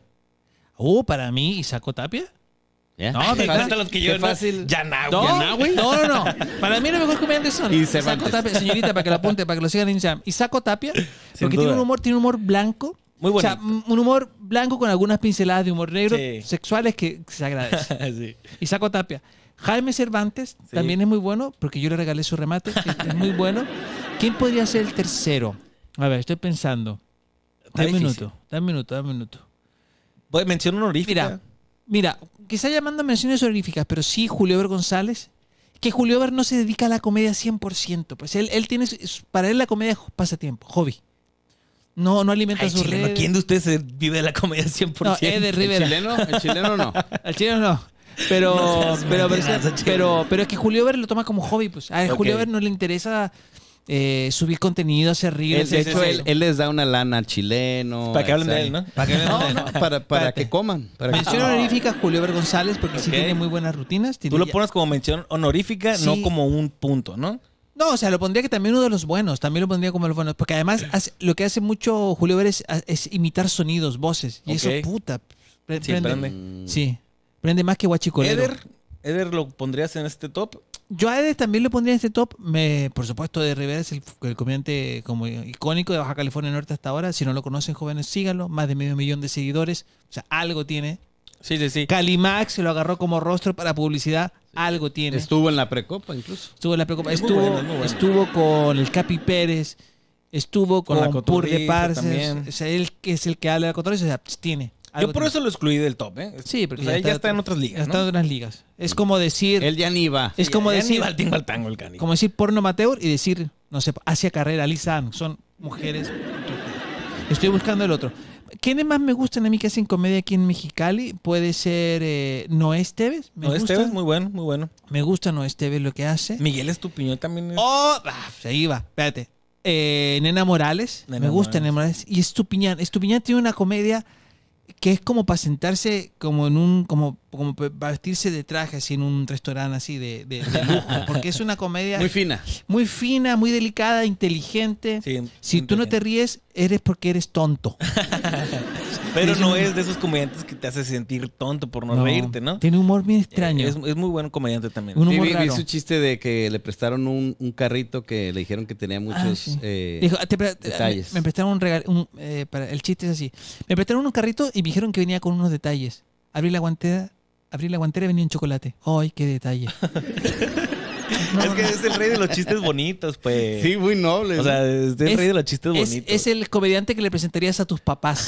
Uh, para mí, Isaco Tapia. ¿Ya? No, Qué ¿verdad? fácil, los que qué yo, ¿no? fácil. Yanahui. No, Yanahui. no, no, no. Para mí los mejores comediantes son Y Isaco Cervantes. Tapia, señorita, para que lo apunte, para que lo sigan en Instagram. Isaco Tapia, porque Sin tiene duda. un humor, tiene un humor blanco. Muy O sea, bonito. un humor blanco con algunas pinceladas de humor negro Sí. sexuales que se agradece. sí. Isaco Tapia. Jaime Cervantes Sí. también es muy bueno, porque yo le regalé su remate, que es muy bueno. ¿Quién podría ser el tercero? A ver, estoy pensando. Está Dame un difícil. minuto, dame un minuto, dame un minuto. Voy, mención honorífica. Mira, mira, quizá llamando menciones honoríficas, pero sí Julio Ver González, que Julio Ver no se dedica a la comedia cien por ciento. Pues él, él tiene, su- para él la comedia es pasatiempo, hobby. No, no alimenta Ay, sus chileno, redes. ¿quién de ustedes se vive de la comedia cien por No, ciento? Eder ¿El Rivera. chileno? ¿El chileno no? Al chileno no. Pero, No seas pero, pero, mentiroso, pero, pero es que Julio Ver lo toma como hobby. Pues. A Ok. Julio Ver no le interesa eh, subir contenido, hacer reels. Él, de sí, hecho, sí. él, él les da una lana al chileno. Para que hablen de exacto. él, ¿no? Para que No, no, para, para Espérate. que coman. Para que Mención coman. honorífica Julio Ver González, porque sí Ok. tiene muy buenas rutinas. Tiene Tú lo ya- pones como mención honorífica, Sí. no como un punto, ¿no? No, o sea, lo pondría que también uno de los buenos, también lo pondría como los buenos, porque además hace- lo que hace mucho Julio Ver es, es imitar sonidos, voces, y Ok. eso, puta, pre- Sí, prende, prende. sí, prende más que Guachicolero. Eder, Eder lo pondrías en este top. Yo a Eder también lo pondría en este top, me, por supuesto, de Rivera es el, el comediante como icónico de Baja California Norte hasta ahora, si no lo conocen jóvenes, síganlo, más de medio millón de seguidores, o sea, algo tiene. Sí, sí, sí. Calimax se lo agarró como rostro para publicidad, algo tiene. Estuvo en la precopa incluso. Estuvo en la preocupa- Es muy estuvo, bueno, es muy bueno. estuvo con el Capi Pérez, estuvo Con con, la Pur de Cotorrisa Parces, también. o sea, él que es el que habla de la cotorriza, o sea, pues, tiene. Yo algo por tiene. eso lo excluí del top, ¿eh? Sí, porque o sea, él ya está en otras ligas, ya está ¿no? en otras ligas. Es como decir, Él ya ni va. es como Ya decir, ni va al tingo al tango el cani. como decir porno amateur y decir, no sé, hacia carrera, Lisa Ann, son mujeres. Estoy buscando el otro. ¿Quiénes más me gustan a mí que hacen comedia aquí en Mexicali? Puede ser eh, Noé Esteves. Me No, gusta, este es muy bueno, muy bueno. me gusta Noé Esteves lo que hace. Miguel Estupiñón también es... Oh, ah, ahí va, espérate. Eh, Nena Morales, Nena me gusta Morales. Nena Morales. Y Estupiñán. Estupiñán tiene una comedia que es como para sentarse como en un, como, como para vestirse de traje así en un restaurante así de, de- de lujo. Porque es una comedia Muy fina. muy fina, muy delicada, inteligente. Sí, Si tú no te ríes, eres porque eres tonto. Pero es no un- es de esos comediantes que te hace sentir tonto por no, reírte, ¿no? Tiene un humor bien extraño. Es, es muy buen comediante también. Un Sí, humor vi, vi raro. su chiste de que le prestaron un, un carrito que le dijeron que tenía muchos Ah, sí. eh, Dijo, te pre- detalles. Me, me prestaron un regalo. Un, eh, para, el chiste es así. Me prestaron un carrito y me dijeron que venía con unos detalles. Abrí la guantera, abrí la guantera y venía un chocolate. ¡Ay, qué detalle! No, es que no. es el rey de los chistes bonitos, pues. Sí, muy noble. O sea, es el Es- rey de los chistes Es, bonitos. es el comediante que le presentarías a tus papás.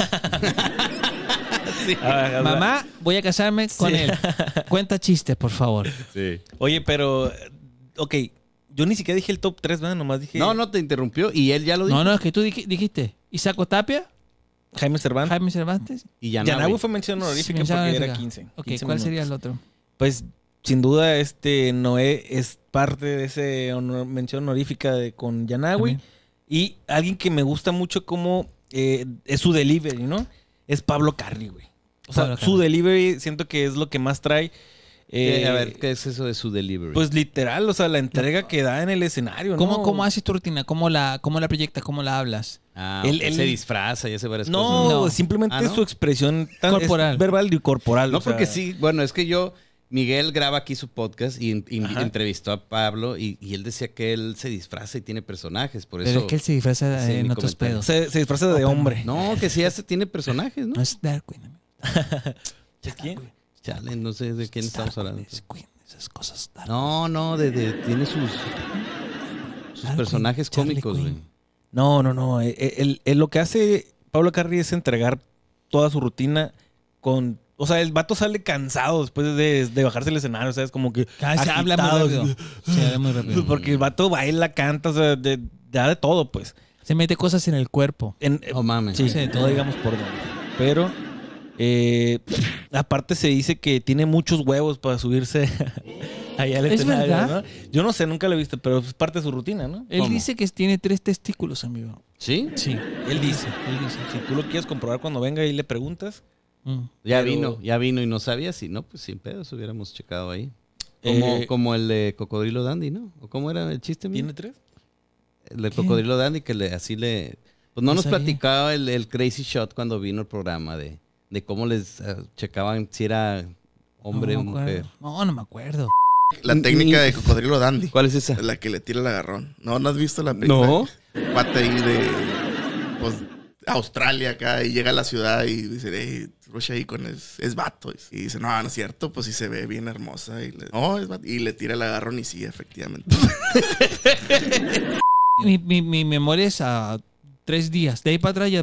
Ah, o sea, Mamá, voy a casarme con Sí. él. Cuenta chistes, por favor. Sí. Oye, pero... Ok, yo ni siquiera dije el top tres, ¿verdad? Nomás dije... No, no te interrumpió y él ya lo dijo. No, no, es que tú dij- dijiste Isaco Tapia, Jaime Cervantes. Jaime Cervantes. Y ya Yanahui fue mención honorífica Sí, porque mención era honorífica. quince. Ok, quince ¿cuál minutos. sería el otro? Pues, sin duda, este Noé es parte de ese honor- mención honorífica de, con Yanahui. También. Y alguien que me gusta mucho como eh, es su delivery, ¿no? Es Pablo Carri, güey. O sea, Pablo su Carri. delivery siento que es lo que más trae. Eh, eh, a ver, ¿qué es eso de su delivery? Pues literal, o sea, la entrega que da en el escenario, ¿Cómo, ¿no? ¿Cómo haces tu rutina? ¿Cómo la, cómo la proyectas? ¿Cómo la hablas? ah, él- ok, él- se disfraza y hace varias No, cosas. No. simplemente Ah, ¿no? su expresión tan Corporal. es verbal y corporal. No, o sea, porque sí, bueno, es que yo, Miguel graba aquí su podcast y, y Ajá. entrevistó a Pablo y, y él decía que él se disfraza y tiene personajes, por Pero eso... es que él se disfraza Sí, en mi otros comentario. pedos. Se, se disfraza de hombre. No, que sí hace, tiene personajes, ¿no? No es Dark Queen. ¿Es quién? Chale, no sé de quién Es estamos Dark hablando. Queen, es Queen, esas cosas Dark. No, no, de, de- tiene sus, sus Dark personajes Queen, Charlie cómicos, güey. Queen. No, no, no. Él, él- él lo que hace Pablo Carri es entregar toda su rutina con... O sea, el vato sale cansado después de, de bajarse el escenario, o sea, es como que... Ah, se habla muy agitado, rápido. Se habla muy rápido. Porque el vato baila, canta, o sea, de, da de todo, pues. Se mete cosas en el cuerpo. En, No mames. sí, Sí, de no todo. digamos por dónde. Pero, eh, aparte se dice que tiene muchos huevos para subirse allá al ¿Es escenario, verdad? ¿no? Yo no sé, nunca lo he visto, pero es parte de su rutina, ¿no? Él ¿Cómo? dice que tiene tres testículos, amigo. ¿Sí? Sí. Él dice. Él dice. Si tú lo quieres comprobar cuando venga y le preguntas. Mm. Ya Pero- vino, ya vino y no sabía. Si no, pues sin pedos hubiéramos checado ahí. Como, Eh, como el de Cocodrilo Dandy, ¿no? ¿O cómo era el chiste mío? ¿Tiene tres? El de ¿Qué? Cocodrilo Dandy que le, así le... Pues no No nos sabía. platicaba el, el Crazy Shot cuando vino el programa de, de cómo les uh, checaban si era hombre no o me acuerdo. mujer. No, no me acuerdo. La técnica de Cocodrilo Dandy. ¿Cuál es esa? La que le tira el agarrón. ¿No? ¿No has visto la película? No. Un cuate ahí de... Pues, Australia acá. Y llega a la ciudad y dice... Hey, Rush ahí con es, es vato. Y dice, no, no es cierto. Pues sí se ve bien hermosa. Y le, no, es vato. Y le tira el agarrón y sí, efectivamente. Mi, mi, mi memoria es a tres días. De ahí para atrás ya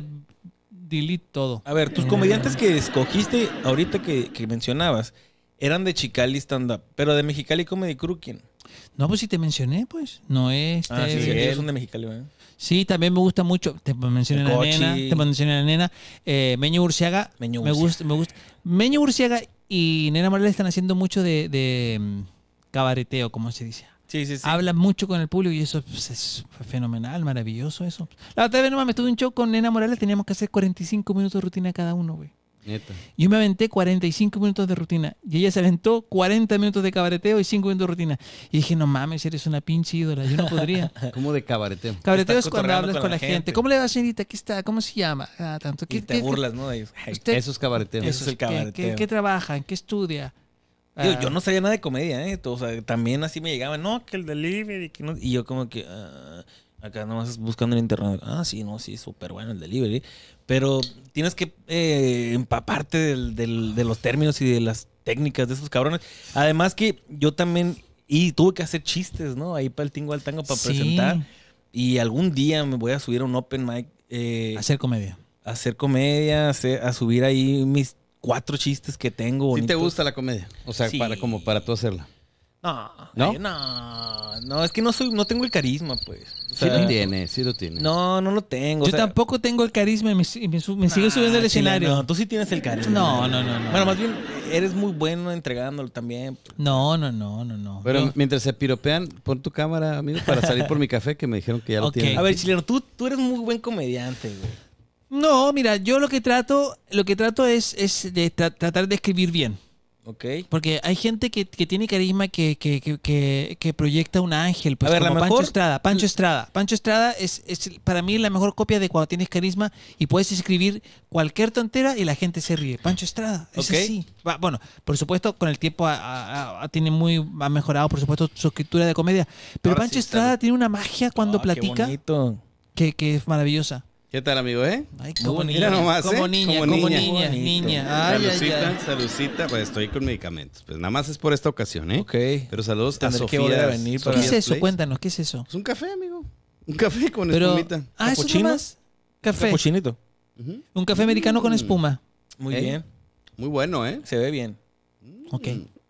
delete todo. A ver, tus comediantes que escogiste ahorita que, que mencionabas eran de Chicali Stand Up, pero de Mexicali Comedy Crew, ¿quién? No, pues sí te mencioné, pues. No es. Ah, sí, te- sí, ellos son de Mexicali, ¿verdad? Sí, también me gusta mucho. Te mencioné El la Cochi. nena. Te mencioné la nena. Eh, Meño Urciaga. Meño Me Urciaga. gusta, me gusta. Meño Urciaga y Nena Morales están haciendo mucho de, de mm, cabareteo, como se dice. Sí, sí, sí. Hablan mucho con el público y eso pues, es fenomenal, maravilloso eso. La otra vez nomás me tuve un show con Nena Morales, teníamos que hacer cuarenta y cinco minutos de rutina cada uno, güey. Neta. Yo me aventé cuarenta y cinco minutos de rutina y ella se aventó cuarenta minutos de cabareteo y cinco minutos de rutina. Y dije, no mames, eres una pinche ídola, yo no podría. ¿Cómo de cabareteo? Cabareteo Estás es cuando cotorreando hablas con con la la gente. gente. ¿Cómo le va, señorita? ¿Qué está? ¿Cómo se llama? Ah, tanto. Y ¿Qué, te qué- burlas, ¿no? De ellos. Ay, usted- Eso es cabareteo. Eso es el ¿Qué- qué- cabareteo. ¿Qué, trabaja? ¿En qué estudia? Digo, Ah, yo no sabía nada de comedia, ¿eh? O sea, también así me llegaban, no, que el delivery, que no. Y yo como que, ah, acá nomás buscando en internet, ah, sí, no, sí, súper bueno el delivery. Pero tienes que eh, empaparte del, del- de los términos y de las técnicas de esos cabrones. Además que yo también, y tuve que hacer chistes, ¿no? Ahí para el Tingo al Tango para sí, presentar. Y algún día me voy a subir a un open mic, eh, hacer comedia. a hacer comedia, a, hacer- a subir ahí mis cuatro chistes que tengo. ¿Sí te bonitos. gusta la comedia? O sea, Sí. para como para tú hacerla. No, ¿No? ay, no, no, es que no soy, no tengo el carisma, pues. O Sí sea, lo tiene, sí lo tiene. No, no lo tengo. o Yo sea, tampoco tengo el carisma y me, y me su- me sigo ah, subiendo al chile, escenario. No, tú sí tienes el carisma. No, no, no, no. Bueno, más bien eres muy bueno entregándolo también. No, no, no, no, no. Pero Yo- mientras se piropean, pon tu cámara, amigo, para salir por mi café, que me dijeron que ya lo Ok. tienen. A ver, chileno, tú, tú eres muy buen comediante, güey. No, mira, yo lo que trato, lo que trato es, es de tra- tratar de escribir bien. ¿Ok? Porque hay gente que, que tiene carisma que, que, que, que, que proyecta un ángel, pues A ver, como la Pancho mejor- Estrada. Pancho Estrada. Pancho Estrada es, es para mí la mejor copia de cuando tienes carisma y puedes escribir cualquier tontera y la gente se ríe. Pancho Estrada, es Ok. así. Va, bueno, por supuesto, con el tiempo ha, ha- ha- tiene muy, ha mejorado, por supuesto, su escritura de comedia. Pero Ahora Pancho sí está- Estrada tiene una magia cuando Ah, qué platica bonito. que, que es maravillosa. ¿Qué tal, amigo, eh? Ay, Muy como bonito. niña, Mira nomás, como ¿eh? niña, Como como niña. niña, Bonito. niña. Ay, ay, Salucita, ay. salucita, pues estoy con medicamentos. Pues nada más es por esta ocasión, ¿eh? Ok. Pero saludos Tendré a que Sofía. volver a venir ¿Qué para- es eso? Cuéntanos, ¿qué es eso? Es un café, amigo. Un café con Pero, espumita. ah, eso ¿Capuchino? nomás. Café. Capuchinito. Ujú. Un café americano con Mm. espuma. Muy ¿Eh? bien. Muy bueno, ¿eh? Se ve bien. Ok.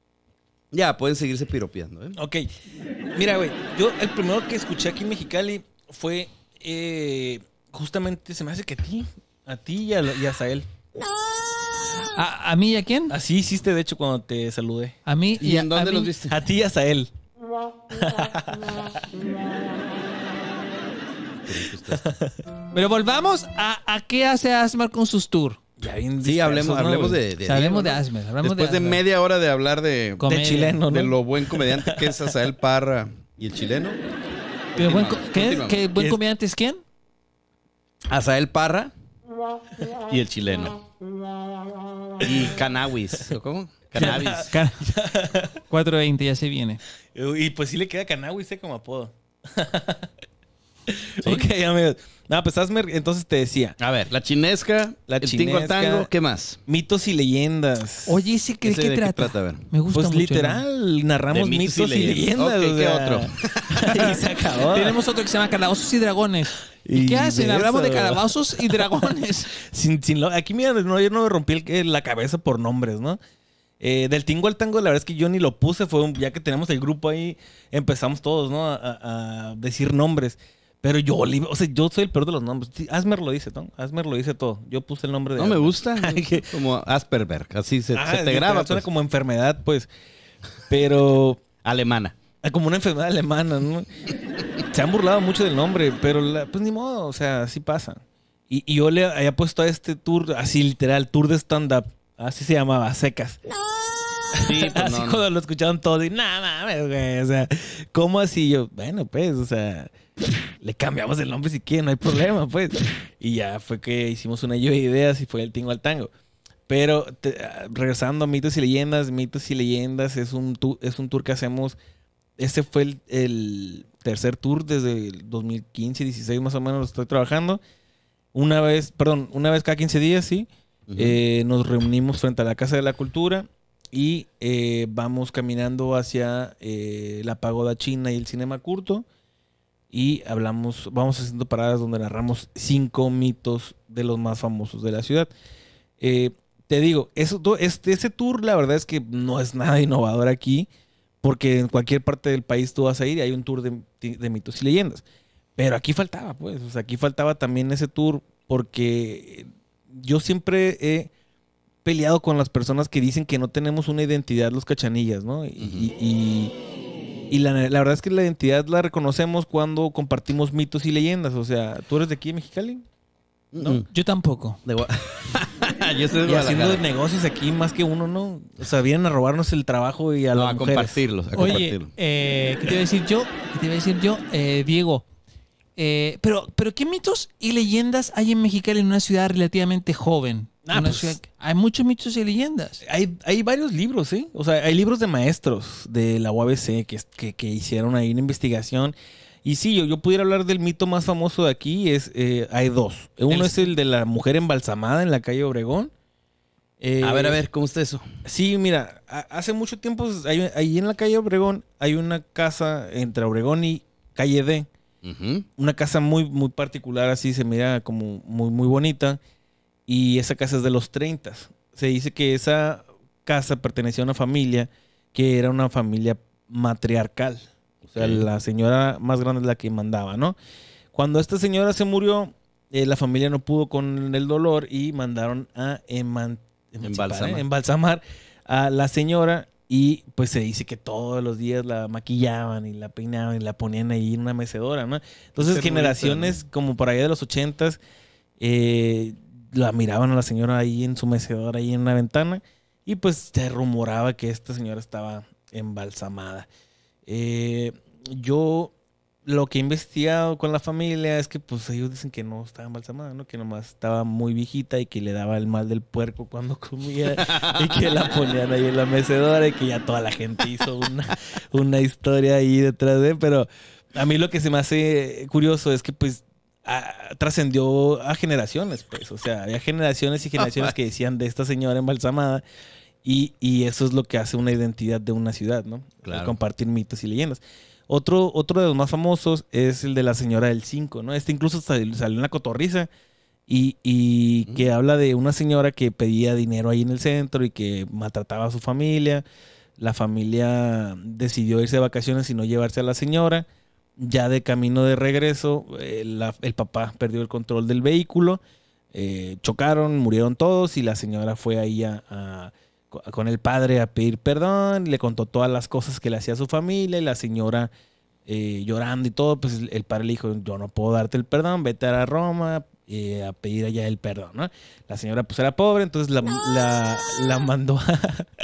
Ya, pueden seguirse piropeando, ¿eh? Ok. Mira, güey, yo el primero que escuché aquí en Mexicali fue eh, justamente, se me hace que a ti, a ti y a, y a Sael. ¿A, a mí y a quién? Así hiciste, de hecho, cuando te saludé. A mí ¿Y a- en a dónde mí- los viste? A ti y a Sael. Pero volvamos a, a qué hace Asmar con sus tours. Ya bien Sí, hablemos, dispersos, ¿no, hablemos güey? de, de O sea, hablemos Diego, de ¿no? Asmer. Hablamos Después de, Asmer. media hora de hablar de, Comedia. De chileno, ¿no? de lo buen comediante que es Asael Parra y el chileno. ¿Qué buen, co- Continuamos, qué- continuamos. qué buen ¿Qué es? comediante es quién? Asael Parra y el chileno. Y Cannabis. ¿o ¿Cómo? Cannabis. Ca- cuatro veinte, ya se viene. Y pues sí le queda Canawi como apodo. Ok, amigos. No, pues Asmer, entonces te decía. A ver, la chinesca, La el tingo al chinesca. tango, ¿qué más? Mitos y leyendas. Oye, ¿ese qué, ¿Ese qué de qué trata? trata? A ver. Me gusta Pues mucho. literal, narramos De mitos, mitos y y leyendas. leyendas. Ok, o ¿qué sea. otro? Y se acabó. ¿no? Tenemos otro que se llama Calabozos y Dragones. ¿Y, Y qué hacen? de Hablamos de eso. calabozos y dragones. Sin, sin lo- aquí mira, no, yo no me rompí el- la cabeza por nombres, ¿no? Eh, del tingo al tango, la verdad es que yo ni lo puse. Fue un- ya que tenemos el grupo ahí, empezamos todos, ¿no? A, a- a decir nombres. Pero yo, le- o sea, yo soy el peor de los nombres. Sí, Asmer lo dice, ¿no? Asmer lo dice todo. Yo puse el nombre de No me Asmer. gusta. Ay, que- Como Asperberg. Así se, Ah, se te literal, graba. Suena Pues. como enfermedad, pues. Pero... Alemana. Ah, como una enfermedad alemana, ¿no? Se han burlado mucho del nombre, pero la- pues ni modo, o sea, así pasa. Y, y yo le había puesto a este tour, así literal, tour de stand-up, así se llamaba, a secas. Sí, pues así no, no. cuando lo escucharon todos y nada mames, güey. O sea, ¿cómo así? Yo, bueno, pues, o sea, le cambiamos el nombre si quieren, no hay problema, pues. Y ya fue que hicimos una lluvia de ideas y fue el Tingo al Tango. Pero te- regresando a mitos y leyendas, mitos y leyendas es un, tu- es un tour que hacemos. Este fue el, el tercer tour desde el dos mil quince, dieciséis más o menos lo estoy trabajando. Una vez, perdón, una vez cada quince días, sí. Ujú. Eh, nos reunimos frente a la Casa de la Cultura y eh, vamos caminando hacia eh, la Pagoda China y el Cinema Curto y hablamos, vamos haciendo paradas donde narramos cinco mitos de los más famosos de la ciudad. Eh, te digo, eso, to- este, ese tour la verdad es que no es nada innovador aquí porque en cualquier parte del país tú vas a ir y hay un tour de, de mitos y leyendas. Pero aquí faltaba, pues, o sea, aquí faltaba también ese tour porque yo siempre he peleado con las personas que dicen que no tenemos una identidad los cachanillas, ¿no? Y, y- y- y la, la verdad es que la identidad la reconocemos cuando compartimos mitos y leyendas. O sea, ¿tú eres de aquí, de Mexicali? ¿No? Yo tampoco. De Gua- Yo soy de Y haciendo Guadalajara. negocios aquí más que uno, ¿no? O sea, vienen a robarnos el trabajo y a No, las a mujeres. compartirlos, a Oye, compartirlos. eh, ¿qué te iba a decir yo? ¿Qué te iba a decir yo? Eh, Diego, eh, pero, pero ¿qué mitos y leyendas hay en Mexicali, en una ciudad relativamente joven? Ah, Una pues- ciudad- hay muchos mitos y leyendas. Hay, hay varios libros, ¿sí? O sea, hay libros de maestros de la U A B C que, que, que hicieron ahí una investigación. Y sí, yo, yo pudiera hablar del mito más famoso de aquí. Es, eh, hay dos. Uno El- es el de la mujer embalsamada en la calle Obregón. Eh, A ver, a ver, ¿cómo está eso? Sí, mira, a- hace mucho tiempo, hay- ahí en la calle Obregón, hay una casa entre Obregón y calle D. Ujú. Una casa muy, muy particular, así se mira como muy, muy bonita. Y esa casa es de los treinta. Se dice que esa casa pertenecía a una familia que era una familia matriarcal. O sea, Ok. la señora más grande es la que mandaba, ¿no? Cuando esta señora se murió, eh, la familia no pudo con el dolor y mandaron a eman- emancipar, Embalsamar. ¿eh? embalsamar a la señora. Y pues se dice que todos los días la maquillaban y la peinaban y la ponían ahí en una mecedora, ¿no? Entonces, Qué generaciones como por allá de los ochentas eh, la miraban a la señora ahí en su mecedora, ahí en una ventana, y pues se rumoraba que esta señora estaba embalsamada. Eh, yo lo que he investigado con la familia es que pues ellos dicen que no estaba embalsamada, ¿no? Que nomás estaba muy viejita y que le daba el mal del puerco cuando comía y que la ponían ahí en la mecedora y que ya toda la gente hizo una, una historia ahí detrás de, pero a mí lo que se me hace curioso es que pues a- trascendió a generaciones, pues, o sea, había generaciones y generaciones que decían de esta señora embalsamada y, y eso es lo que hace una identidad de una ciudad, ¿no? Claro. El compartir mitos y leyendas. Otro, otro de los más famosos es el de la señora del cinco, ¿no? Este incluso salió, salió en La Cotorriza y, y que habla de una señora que pedía dinero ahí en el centro y que maltrataba a su familia. La familia decidió irse de vacaciones y no llevarse a la señora. Ya de camino de regreso, eh, la- el papá perdió el control del vehículo, eh, chocaron, murieron todos y la señora fue ahí a, a- co- con el padre a pedir perdón, le contó todas las cosas que le hacía a su familia y la señora eh, llorando y todo, pues el- el padre le dijo, yo no puedo darte el perdón, vete a Roma eh, a pedir allá el perdón, ¿no? La señora pues era pobre, entonces la, la, la mandó a,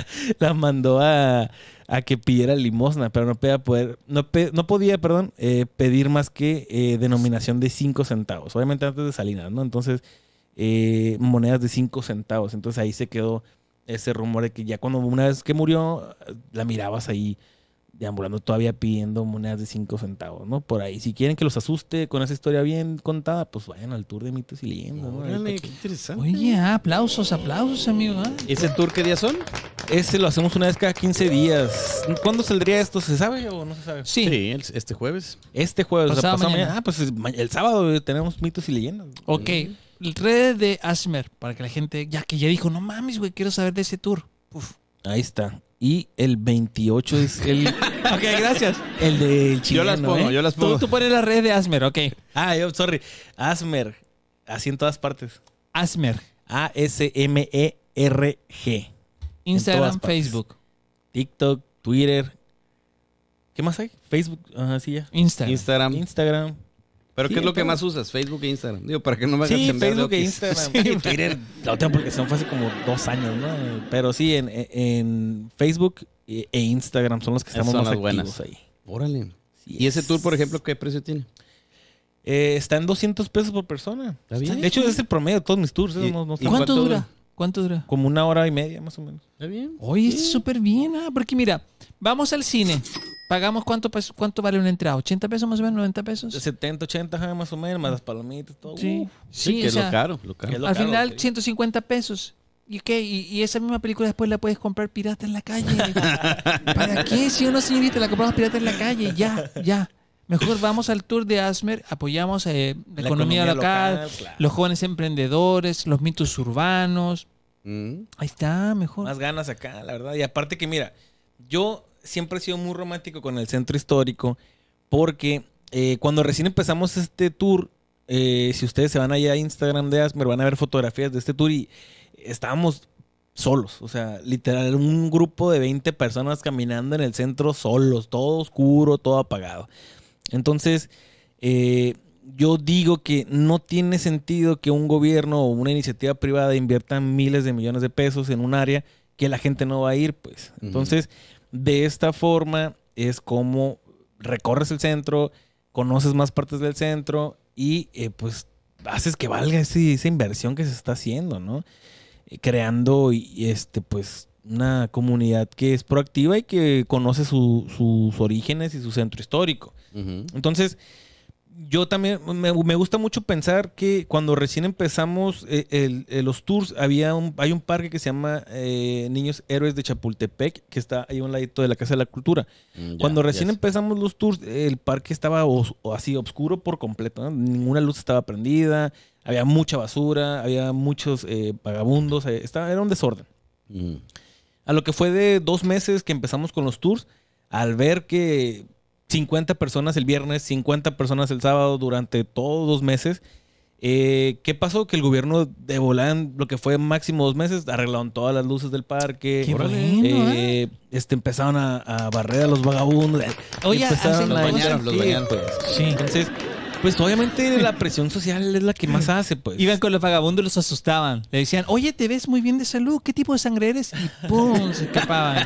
la mandó a, a que pidiera limosna, pero no podía poder, no, pe- no podía, perdón, eh, pedir más que eh, denominación de cinco centavos, obviamente antes de Salinas, ¿no? Entonces, eh, monedas de cinco centavos, entonces ahí se quedó ese rumor de que ya cuando una vez que murió, la mirabas ahí deambulando todavía pidiendo monedas de cinco centavos, ¿no? Por ahí, si quieren que los asuste con esa historia bien contada, pues vayan al tour de mitos y leyendas, ¿no? Órale, Ahí qué interesante. Oye, ah, aplausos, aplausos, amigo. ah. ¿Ese tour qué días son? Ese lo hacemos una vez cada quince días. ¿Cuándo saldría esto? ¿Se sabe o no se sabe? Sí. el- este jueves. Este jueves, Pasado o sea, pasado mañana. mañana. Ah, pues es ma- el sábado eh, tenemos mitos y leyendas. Ok. Redes de Asmer, para que la gente, ya que ya dijo, no mames, güey, quiero saber de ese tour. Uf. Ahí está. Y el veintiocho es el, Ok, gracias. el del Yo chileno. las pongo, ¿eh? yo las Tú, pongo. tú pones las redes de Asmer, ok. Ah, yo, sorry. Asmer. Así en todas partes. Asmer. A S M E R G. todas Instagram, partes. Facebook. TikTok, Twitter. ¿Qué más hay? Facebook. Ajá, sí, ya. Instagram. Instagram. Instagram. ¿Pero Sí, qué es lo que todo. más usas? ¿Facebook e Instagram? Digo, para que no me hagas Sí, temblar de Facebook e oquis. Instagram. Sí, Twitter, la última aplicación fue hace como dos años, ¿no? Pero sí, en, en Facebook e e Instagram son los que Esas estamos son más las activos buenas. ahí. Órale. Sí, ¿Y ese es- tour, por ejemplo, qué precio tiene? Eh, está en doscientos pesos por persona. Está bien. De hecho, es el promedio de todos mis tours. ¿eh? ¿Y- No- no y está- ¿Cuánto cuánto dura? dura? ¿Cuánto dura? Como una hora y media, más o menos. Está bien. Oye, está súper bien, ah, porque mira, vamos al cine. ¿Pagamos cuánto, pes- cuánto vale una entrada? ¿ochenta pesos más o menos? ¿noventa pesos? setenta, ochenta, ajá, más o menos, más las palomitas, todo. Sí, Uh, Sí, sí, que o es sea, lo caro, lo caro. Es lo al caro, final sí. ciento cincuenta pesos. ¿Y qué? Y, y esa misma película después la puedes comprar pirata en la calle. ¿Para qué? Si una señorita la compramos pirata en la calle, ya, ya. Mejor vamos al tour de ASMER, apoyamos eh, la, La economía, economía local, local, claro. los jóvenes emprendedores, los mitos urbanos. Mm. Ahí está, mejor. Más ganas acá, la verdad. Y aparte que, mira, yo siempre he sido muy romántico con el centro histórico porque eh, cuando recién empezamos este tour, eh, si ustedes se van allá a Instagram de Asmer, van a ver fotografías de este tour y estábamos solos. O sea, literal, un grupo de veinte personas caminando en el centro solos, todo oscuro, todo apagado. Entonces, eh, yo digo que no tiene sentido que un gobierno o una iniciativa privada invierta miles de millones de pesos en un área que la gente no va a ir, pues. Ujú. Entonces, de esta forma es como recorres el centro, conoces más partes del centro y eh, pues haces que valga ese- esa inversión que se está haciendo, ¿no? Eh, creando y, y, este pues una comunidad que es proactiva y que conoce su- sus orígenes y su centro histórico. Ujú. Entonces, yo también me, me gusta mucho pensar que cuando recién empezamos eh, el- eh, los tours, había un, hay un parque que se llama eh, Niños Héroes de Chapultepec, que está ahí a un ladito de la Casa de la Cultura. Mm, ya, Cuando ya recién sé. empezamos los tours, el parque estaba os- o así oscuro por completo, ¿no? Ninguna luz estaba prendida, había mucha basura, había muchos eh, vagabundos, eh, estaba, era un desorden. Mm. A lo que fue de dos meses que empezamos con los tours, al ver que cincuenta personas el viernes, cincuenta personas el sábado durante todos dos meses, eh, ¿qué pasó? Que el gobierno de volada, en lo que fue máximo dos meses, arreglaron todas las luces del parque. Qué Órale. bueno, Eh, este, empezaron a, a barrer a los vagabundos. Oye, Empezaron hacen Los a bañaron, los invertir, bañaron. pues. Sí. Entonces, pues obviamente la presión social es la que más hace, pues. Iban con los vagabundos y los asustaban. Le decían, oye, te ves muy bien de salud, ¿qué tipo de sangre eres? Y ¡pum! Se escapaban.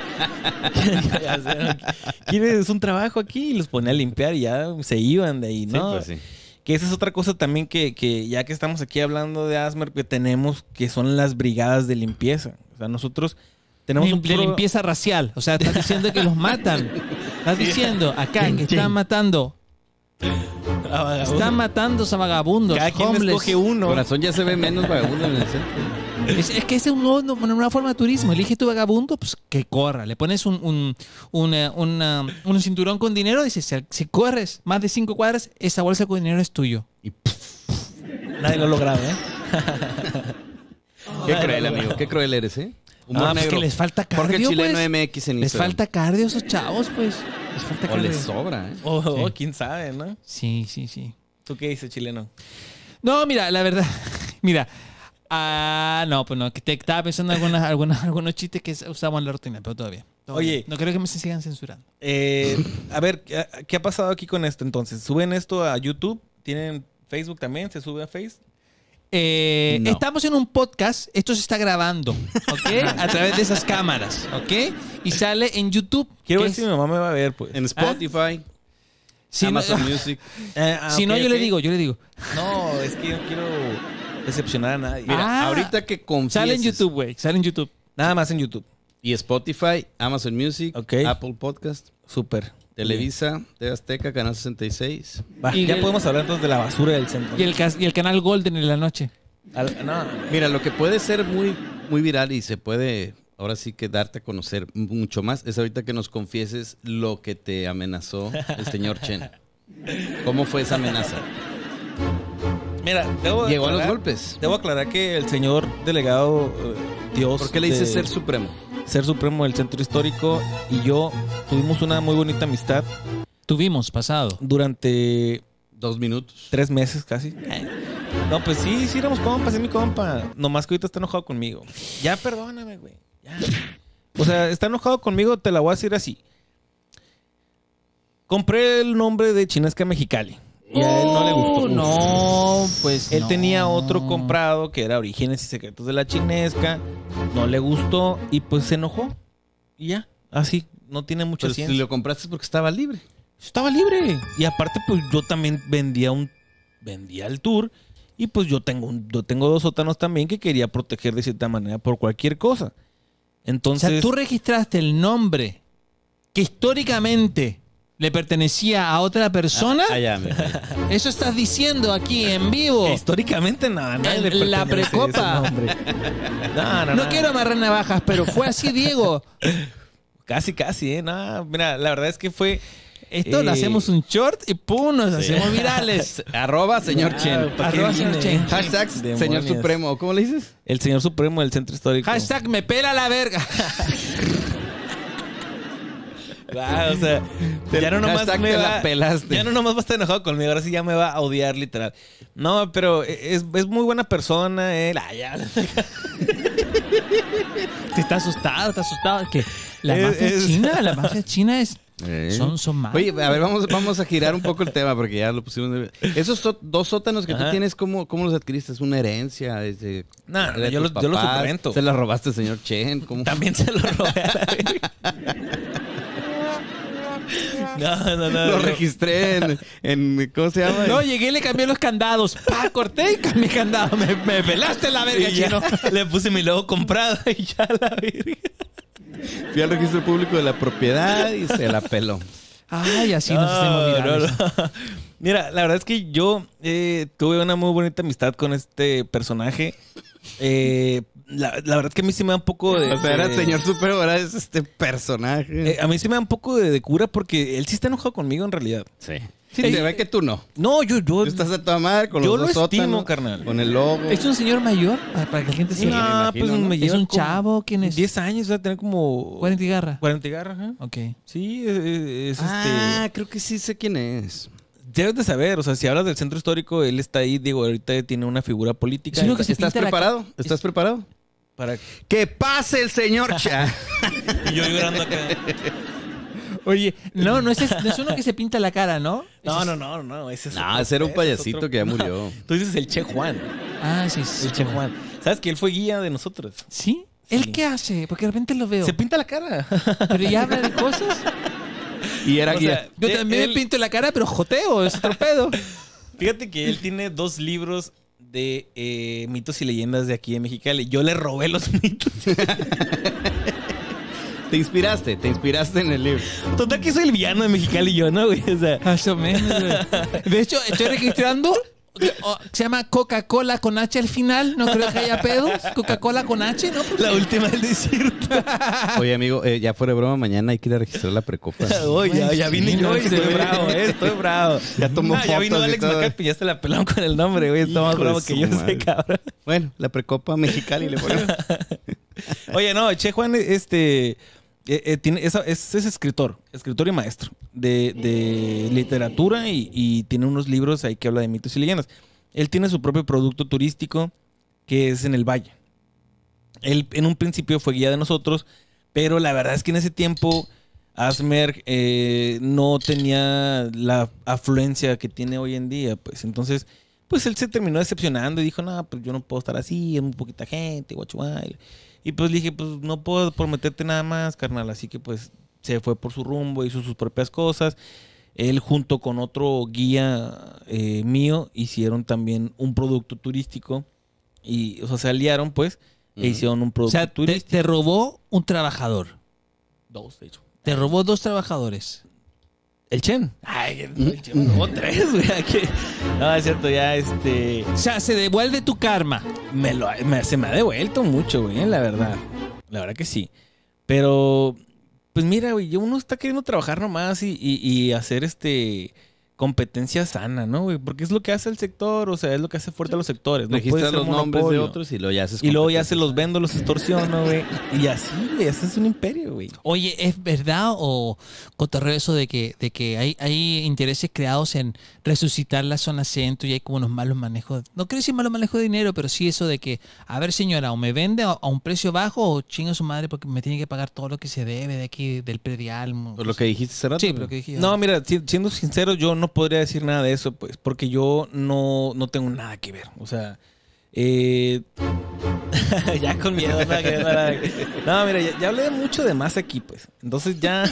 Ya sé, ¿quieres un trabajo aquí? Y los ponía a limpiar y ya se iban de ahí, Sí, ¿no? pues sí. Que esa es otra cosa también que, que ya que estamos aquí hablando de Asmer, que tenemos, que son las brigadas de limpieza. O sea, nosotros tenemos Lim- un de pro- limpieza racial. O sea, estás diciendo que los matan. Estás diciendo acá que están matando. a vagabundos. Están matando a vagabundos. Cada quien homeless. escoge uno. Corazón ya se ve menos vagabundo en el centro. Es, es que es un nuevo- una nueva forma de turismo. Elige tu vagabundo, pues que corra. Le pones un, un, una- una- un cinturón con dinero y dices, si, si corres más de cinco cuadras, esa bolsa con dinero es tuyo. Nadie lo ha logrado, ¿eh? Qué cruel, amigo. Qué cruel eres, ¿eh? Humor Ah, pues negro. que les falta cardio, Jorge Chileno pues. M X en Les Instagram. falta cardio a esos chavos, pues. Les falta O cardio. les sobra, ¿eh? O o Sí. quién sabe, ¿no? Sí, sí, sí. ¿Tú qué dices, chileno? No, mira, la verdad, mira. Ah, no, pues no, que te estaba pensando en algunas, algunas, algunos chistes que usamos en la rutina, pero todavía. Oye. No creo que me se sigan censurando. Eh, a ver, ¿qué, qué ha pasado aquí con esto entonces? ¿Suben esto a YouTube? ¿Tienen Facebook también? ¿Se sube a Face? Eh, No. Estamos en un podcast, esto se está grabando, ¿ok? A través de esas cámaras, ¿ok? Y sale en YouTube. Quiero que ver si es- mi mamá me va a ver, pues. En Spotify, si no, Amazon Music. Eh, ah, si no, ok, yo le ok. digo, yo le digo. No, es que yo no quiero decepcionar a nadie. Mira, Ah. ahorita que confieses. Sale en YouTube, güey, sale en YouTube. Nada más en YouTube. Y Spotify, Amazon Music, Ok. Apple Podcast, Súper. Televisa, T V Azteca, Canal sesenta y seis. Va, Y ya el- podemos hablar entonces de la basura del centro. Y el, cas- y el canal Golden en la noche. Al- no, Mira, lo que puede ser muy, muy viral y se puede ahora sí que darte a conocer mucho más es ahorita que nos confieses lo que te amenazó el señor Chen. ¿Cómo fue esa amenaza? mira, debo Llegó a los aclarar- golpes. Debo aclarar que el señor delegado eh, Dios. ¿Por qué le dices de- ser supremo? ser supremo del centro histórico y yo tuvimos una muy bonita amistad Tuvimos pasado. durante Dos minutos. tres meses casi. No, pues sí, sí éramos compas, es mi compa. Nomás que ahorita está enojado conmigo. Ya perdóname, güey. Ya. O sea, está enojado conmigo, te la voy a decir así. Compré el nombre de Chinesca Mexicali. Y a él no le gustó. Oh, no, pues Él no. tenía otro comprado que era Orígenes y Secretos de la Chinesca. No le gustó y pues se enojó. Y ya, así, no tiene mucha Pero si ciencia. lo compraste es porque estaba libre. Estaba libre. Y aparte, pues yo también vendía un vendía el tour. Y pues yo tengo un, yo tengo dos sótanos también que quería proteger de cierta manera por cualquier cosa. O Entonces, sea, tú registraste el nombre que históricamente le pertenecía a otra persona. Ah, ya, me- Eso estás diciendo aquí en vivo. que históricamente nada, nadie En le la pertenece precopa. ese nombre. No, no, No no. quiero amarrar navajas, pero fue así, Diego. Casi, casi, ¿eh? No, mira, la verdad es que fue... Esto eh, lo hacemos un short y pum, nos hacemos virales. Arroba señor Ah, Chen. ¿para qué Arroba viene? señor Chen. Hashtag Demonios. señor supremo. ¿Cómo le dices? El señor supremo del centro histórico. Hashtag me pela la verga. Ah, o sea, ya no nomás Hashtag me te va, la pelaste. ya no nomás va a estar enojado conmigo, ahora sí ya me va a odiar literal. No, pero es, es muy buena persona él. Ah, ya. Sí, está asustado, está asustado. Es que la Es- mafia es- china, la mafia china es... Son, son malos. Oye, a ver, vamos, vamos a girar un poco el tema porque ya lo pusimos. de- Esos so- dos sótanos que tú Ajá. tienes, ¿cómo, ¿cómo los adquiriste? ¿Es una herencia? ¿Desde, No, no, de yo tus los- yo los papás? subrento. ¿Se las robaste al señor Chen? ¿Cómo? También se lo robé a la verga. No, no, no. Lo no. registré en, en- ¿cómo se llama? No, llegué y le cambié los candados. Pa, corté y cambié candado. Me, me pelaste la verga, Y ya chino. le puse mi logo comprado y ya la verga. Fui al registro público de la propiedad y se la peló. Ay, así nos hacemos virales. no, no. Mira, la verdad es que yo eh, tuve una muy bonita amistad con este personaje. Eh, la, la verdad es que a mí sí me da un poco de... O sea, era el de- señor super, ahora es este personaje. eh, a mí sí me da un poco de, de cura porque él sí está enojado conmigo en realidad. sí. Sí, se ve que tú no. No, yo... yo Tú estás a toda madre con Yo los dos lo estimo, sótanos, carnal. con el logo. ¿Es un señor mayor? Ah, para que la gente Sí, se... me no, imagino, pues ¿no? me ¿Es lleva un como chavo? ¿Quién es? diez años, va a tener como... cuarenta y garra. cuarenta y garra, ajá. Ok. Sí, es, es- es Ah, este... creo que sí sé quién es. Debes de saber, o sea, si hablas del centro histórico, él está ahí, digo, ahorita tiene una figura política. Sí, lo que se ¿Estás pinta la preparado? ¿Estás preparado? Para... ¡Que pase el señor Chen! Y yo llorando acá. Oye, no, no es, no es uno que se pinta la cara, ¿no? No, no, no, no, ese es No, otro- ese era un es payasito otro- que ya no, murió. tú dices el Che Juan. Ah, sí, sí. El Che Juan. ¿Sabes que él fue guía de nosotros? ¿Sí? ¿Él qué hace? Porque de repente lo veo. Se pinta la cara. Pero ya habla de cosas. Y era O guía. sea, Yo él- también él- me pinto la cara, pero joteo, es otro pedo. Fíjate que él tiene dos libros de eh, mitos y leyendas de aquí de Mexicali. Yo le robé los mitos. Te inspiraste, te inspiraste en el libro. Total que soy el villano de Mexicali yo, ¿no, güey? O sea, Más o menos, güey. De hecho, estoy registrando. oh, se llama Coca-Cola con H al final. No creo que haya pedos. Coca-Cola con H, ¿no? la última del desierto. Oye, amigo, eh, ya fuera de broma, mañana hay que ir a registrar la precopa. Oye, ya, ya vine Sí, yo no y sé. estoy bravo, eh, estoy bravo. Ya tomó Ya vino fotos y Alex todo. Macapi, ya se la pelaron con el nombre, güey. Está más Hijo de bravo su que yo madre. ese cabrón. Bueno, la precopa mexicali le ponemos. Oye, no, Che Juan, este, eh, eh, tiene, es, es, es escritor, escritor y maestro de, de literatura y, y tiene unos libros ahí que habla de mitos y leyendas. Él tiene su propio producto turístico que es en el Valle. Él en un principio fue guía de nosotros, pero la verdad es que en ese tiempo Asmer eh, no tenía la afluencia que tiene hoy en día, pues entonces, pues él se terminó decepcionando y dijo, no, pues yo no puedo estar así, es muy poquita gente, guachuay. Y pues le dije, pues no puedo prometerte nada más, carnal, así que pues se fue por su rumbo, hizo sus propias cosas. Él junto con otro guía eh, mío hicieron también un producto turístico y, o sea, se aliaron pues e hicieron un O producto sea, te, turístico. te robó un trabajador. Dos, de hecho. Te robó dos trabajadores. El Chen. Ay, el Chen me robó tres, güey. aquí. No, es cierto, ya este... O sea, se devuelve tu karma. Me lo, me- se me ha devuelto mucho, güey, la verdad. La verdad que sí. Pero, pues mira, güey, uno está queriendo trabajar nomás y, y, y hacer este competencia sana, ¿no, güey? Porque es lo que hace el sector, o sea, es lo que hace fuerte a los sectores. No puede Registras ser los nombres de monopolio. otros y luego ya haces Y luego ya se competencia. los vendo, los extorsiono, güey. Y así, güey, ese es un imperio, güey. Oye, ¿es verdad o cotorreo eso de que, de que hay, hay intereses creados en resucitar la zona centro y hay como unos malos manejos? No quiero decir malos manejos de dinero, pero sí eso de que, a ver señora, o me vende a, a un precio bajo o chinga su madre porque me tiene que pagar todo lo que se debe de aquí del predial. Por lo que dijiste hace rato. Sí, pero que dije yo. No, mira, si- siendo sincero, yo no no podría decir nada de eso, pues, porque yo no, no tengo nada que ver. O sea, eh... ya con miedo. Nada que ver, nada que... No, mira, ya, ya hablé mucho de más aquí, pues. Entonces ya...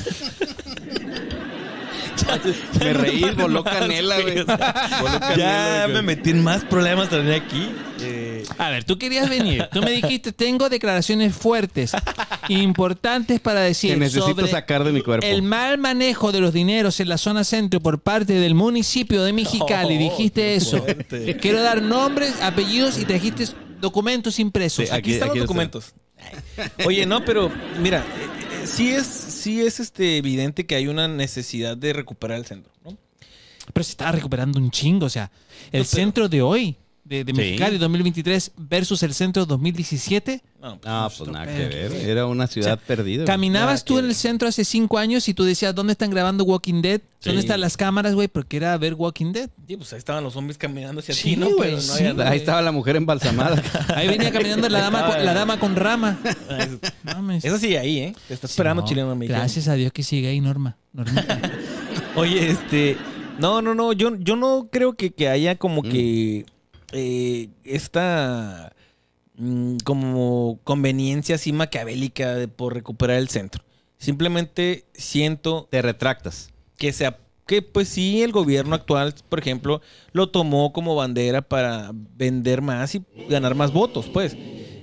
ya, ya Me no reí, vale voló más, canela, güey. o sea, Voló canela, ya güey. me metí en más problemas también aquí. Eh... A ver, tú querías venir. Tú me dijiste, tengo declaraciones fuertes, importantes para decir Que necesito sobre sacar de mi cuerpo. el mal manejo de los dineros en la zona centro por parte del municipio de Mexicali. Oh, dijiste qué eso. fuerte. Quiero dar nombres, apellidos y trajiste documentos impresos. Sí, Aquí, Aquí- están aquí los está. documentos. Oye, no, pero mira, eh, eh, sí es, sí es este, evidente que hay una necesidad de recuperar el centro, ¿no? Pero se está recuperando un chingo. O sea, el No, pero- centro de hoy, de, de Sí. Mexicali dos mil veintitrés versus el centro dos mil diecisiete. No, pues, No, no, pues nada pero que ver. qué- Era una ciudad O sea, perdida. güey. Caminabas Nada tú que en el ver. centro hace cinco años y tú decías, ¿dónde están grabando Walking Dead? ¿Dónde Sí. están las cámaras, güey? Porque era ver Walking Dead. Sí, pues ahí estaban los zombies caminando hacia Sí, ti, ¿no? güey, Pero no sí, había nada. Ahí estaba la mujer embalsamada. Ahí venía caminando la dama con, la dama con rama. Eso- Mames. Eso sí, ahí, ¿eh? Te está Sí, esperando no, chileno mexicano. Gracias a Dios que sigue ahí, Norma. Normita. Oye, este... No, no, no. Yo, yo no creo que, que haya como Mm. que... eh, esta... mm, como conveniencia así maquiavélica de, por recuperar el centro. Simplemente siento Te retractas. que sea que pues sí el gobierno actual, por ejemplo, lo tomó como bandera para vender más y ganar más votos, pues.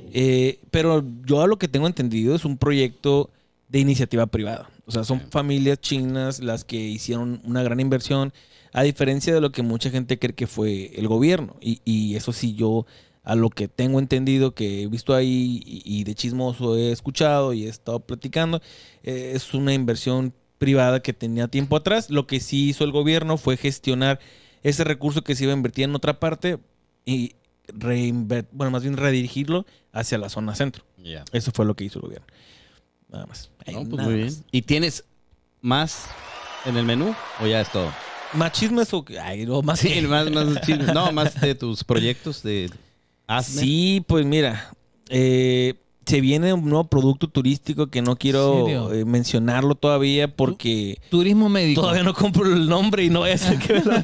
Eh, pero yo a lo que tengo entendido es un proyecto de iniciativa privada. O sea, son familias chinas las que hicieron una gran inversión, a diferencia de lo que mucha gente cree que fue el gobierno. Y, y eso sí, yo a lo que tengo entendido, que he visto ahí y, y de chismoso he escuchado y he estado platicando, eh, es una inversión privada que tenía tiempo atrás. Lo que sí hizo el gobierno fue gestionar ese recurso que se iba a invertir en otra parte y reinver- bueno, más bien redirigirlo hacia la zona centro. Ya. Eso fue lo que hizo el gobierno. Nada más. Ay, No, pues nada muy bien. más. ¿Y tienes más en el menú o ya es todo? ¿Más chismes o qué? Ay, no, más Sí, que- más, más chismes. No, más de tus proyectos de Hazme. Sí, pues mira, eh, se viene un nuevo producto turístico que no ¿En quiero serio? eh, mencionarlo todavía porque Turismo médico. todavía no compro el nombre y no voy a hacer que me lo...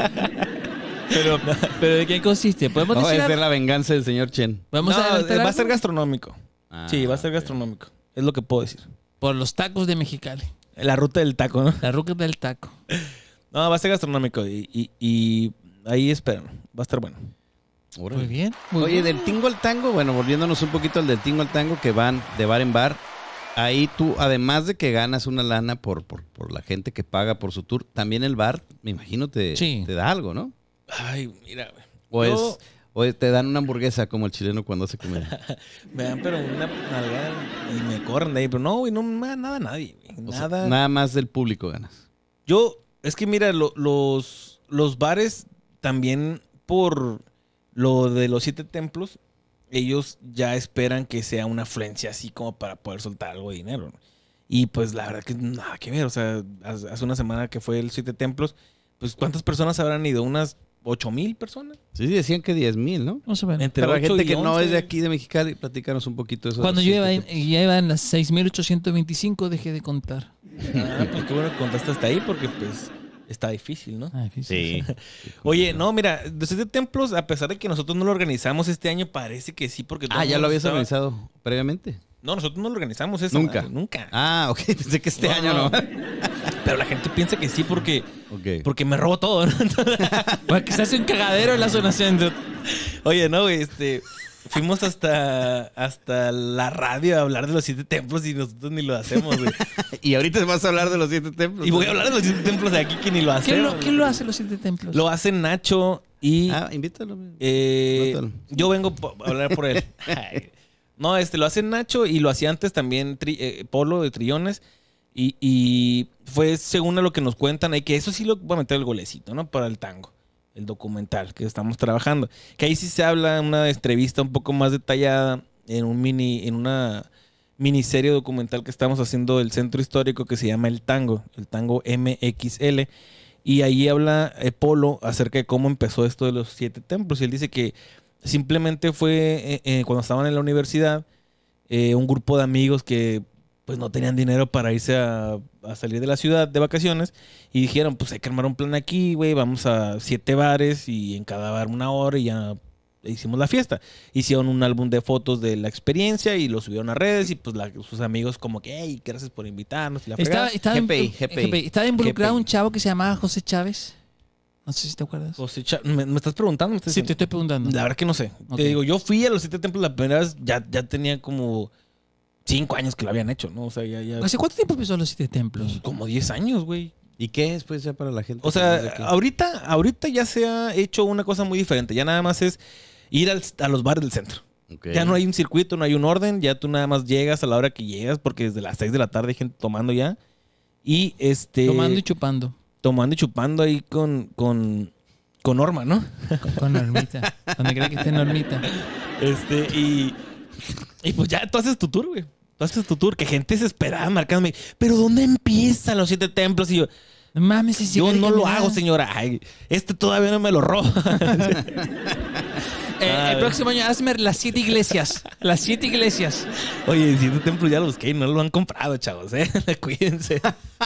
Pero, pero ¿de qué consiste? ¿Podemos No, decir es de algo? la venganza del señor Chen. ¿Podemos No, adelantar va a algo? ser gastronómico. Ah, Sí, va a ser ok. gastronómico. Es lo que puedo decir. Por los tacos de Mexicali. La ruta del taco, ¿no? La ruca del taco. No, va a ser gastronómico y, y, y ahí esperen. Va a estar bueno. Órale. Muy bien. Muy Oye, bien. del tingo al tango, bueno, volviéndonos un poquito al del tingo al tango, que van de bar en bar. Ahí tú, además de que ganas una lana por, por, por la gente que paga por su tour, también el bar, me imagino, te, Sí. te da algo, ¿no? Ay, mira, güey. O, Yo- es, o es- te dan una hamburguesa como el chileno cuando hace comer. Me dan pero una nalgada y me corren de ahí. Pero no, güey, no me da nada a nadie. güey. O sea, Nada. nada más del público ganas. Yo, es que mira, lo- los, los bares también por lo de los siete templos, ellos ya esperan que sea una afluencia así como para poder soltar algo de dinero. ¿no? Y pues la verdad que nada que ver. O sea, hace hace una semana que fue el siete templos, pues ¿cuántas personas habrán ido? ¿Unas ocho mil personas? Sí, decían que diez mil, ¿no? Vamos a ver. Entre Para la ocho gente y que no once. es de aquí, de Mexicali, platícanos un poquito de eso. de Cuando los yo siete iba en, templos. ya iba en las seis mil ochocientos veinticinco, dejé de contar. Ah, pues qué bueno que contaste hasta ahí porque pues está difícil, ¿no? Ah, Sí. Oye, no, mira, los siete templos, a pesar de que nosotros no lo organizamos este año, parece que sí, porque... todo Ah, el ¿ya mundo lo habías estaba- organizado previamente? No, nosotros no lo organizamos eso. Nunca. madre, nunca. Ah, ok. Pensé que este No, año no. no. Pero la gente piensa que sí porque, Ok. porque me robo todo, ¿no? Porque se hace un cagadero en la zona centro. Oye, no, güey, este... Fuimos hasta, hasta la radio a hablar de los siete templos y nosotros ni lo hacemos, güey. Y ahorita vas a hablar de los siete templos. Y voy a hablar de los siete templos de aquí que ni lo ¿Quién hacemos. lo, quién lo hace los siete templos? Lo hace Nacho y... Ah, invítalo. Eh, Nótalo. yo vengo po- a hablar por él. Ay. No, este lo hace Nacho y lo hacía antes también Tri- eh, Polo de Trillones. Y, y fue según a lo que nos cuentan ahí, que eso sí lo voy a meter el golecito, ¿no? Para el tango, el documental que estamos trabajando. Que ahí sí se habla una entrevista un poco más detallada en un mini, en una miniserie documental que estamos haciendo del centro histórico que se llama El Tango, el Tango M X L. Y ahí habla eh, Polo acerca de cómo empezó esto de los siete templos. Y él dice que simplemente fue eh, eh, cuando estaban en la universidad, eh, un grupo de amigos que pues no tenían dinero para irse a, a salir de la ciudad de vacaciones y dijeron, pues hay que armar un plan aquí, güey, vamos a siete bares y en cada bar una hora y ya hicimos la fiesta. Hicieron un álbum de fotos de la experiencia y lo subieron a redes y pues la, sus amigos como que, hey, gracias por invitarnos y la Estaba, fregada. estaba, G P I, in- G P I. G P I. Estaba involucrado G P I. un chavo que se llamaba José Chávez. No sé si te acuerdas. Cosecha- ¿Me, me estás preguntando? ¿Me estás Sí, te diciendo? estoy preguntando. La verdad que no sé. Ok. Te digo, yo fui a los siete templos la primera vez, ya, ya tenía como cinco años que lo habían hecho, ¿no? O sea, ya, ya ¿Hace cuánto tiempo empezó los siete templos? como diez años, güey. ¿Y qué es, pues, ya para la gente? O que no es de sea, aquí? ahorita, ahorita ya se ha hecho una cosa muy diferente. Ya nada más es ir al- a los bares del centro. Ok. Ya no hay un circuito, no hay un orden. Ya tú nada más llegas a la hora que llegas, porque desde las seis de la tarde hay gente tomando ya. Y este. Tomando y chupando. tomando y chupando ahí con, con, con Norma, ¿no? Con, con Normita. Donde cree que esté Normita. Este, y. Y pues ya tú haces tu tour, güey. Tú haces tu tour, que gente se esperaba marcándome. ¿Pero dónde empiezan los siete templos? Y yo, No mames, si yo sigue no lo caminando. hago, señora. Ay, este todavía no me lo roba. Eh, Ah, el próximo año, hazme las siete iglesias. Las siete iglesias. Oye, siete templos ya lo busqué y no lo han comprado, chavos, ¿eh? Cuídense.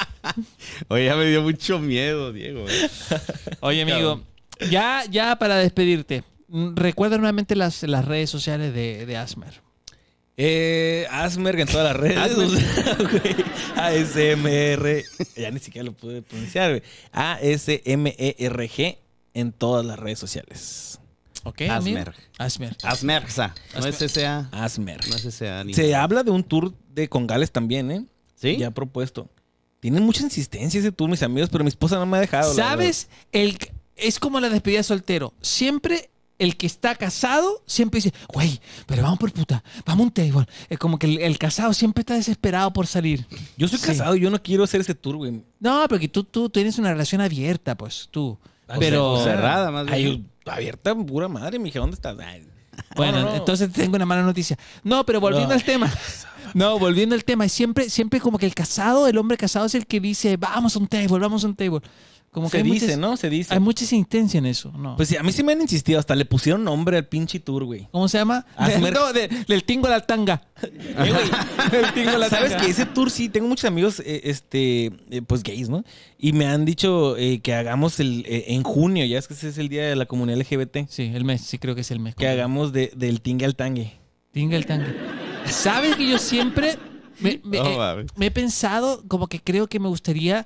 Oye, ya me dio mucho miedo, Diego. eh. Oye, amigo, ya, ya para despedirte, mm, recuerda nuevamente las, las redes sociales de, de Asmer. Eh, Asmerg en todas las redes. o sea, güey, A S M R. Ya ni siquiera lo pude pronunciar, güey. A S M E R G en todas las redes sociales. ¿Ok, Asmer. amigo? Asmer. Asmerxa. No es S A. Asmerg. No es S A. Ni Se nada. habla de un tour de Congales también, ¿eh? ¿Sí? Ya propuesto. Tienen mucha insistencia ese tour, mis amigos, pero mi esposa no me ha dejado. la ¿Sabes? El, es como la despedida de soltero. Siempre el que está casado siempre dice, güey, pero vamos por puta, vamos a un table. Es como que el, el casado siempre está desesperado por salir. verdad. Yo soy Sí. casado y yo no quiero hacer ese tour, güey. No, porque tú, tú tienes una relación abierta, pues, tú. Pero, O cerrada, más bien. Ay, abierta, pura madre, mija, ¿dónde estás? Ay. bueno, No, no, no. entonces tengo una mala noticia. No, pero volviendo No. al tema. No, volviendo al tema. Siempre, siempre como que el casado, el hombre casado es el que dice, vamos a un table, vamos a un table. Como que Se hay dice, muchas- ¿no? Se dice. Hay mucha insistencia en eso, ¿no? Pues sí, a mí sí me han insistido. Hasta le pusieron nombre al pinche tour, güey. ¿Cómo se llama? Asmer. No, de- del tingo a la tanga. Eh, güey, El tingo a la ¿Sabes tanga. que ese tour sí? Tengo muchos amigos, eh, este, eh, pues gays, ¿no? Y me han dicho eh, que hagamos el eh, en junio, ya es que ese es el día de la comunidad L G B T, Sí, el mes, sí creo que es el mes. que hagamos de, del tingue al tangue. Tinga el tango. ¿Sabes que yo siempre me, me- No, eh, mames. me he pensado como que creo que me gustaría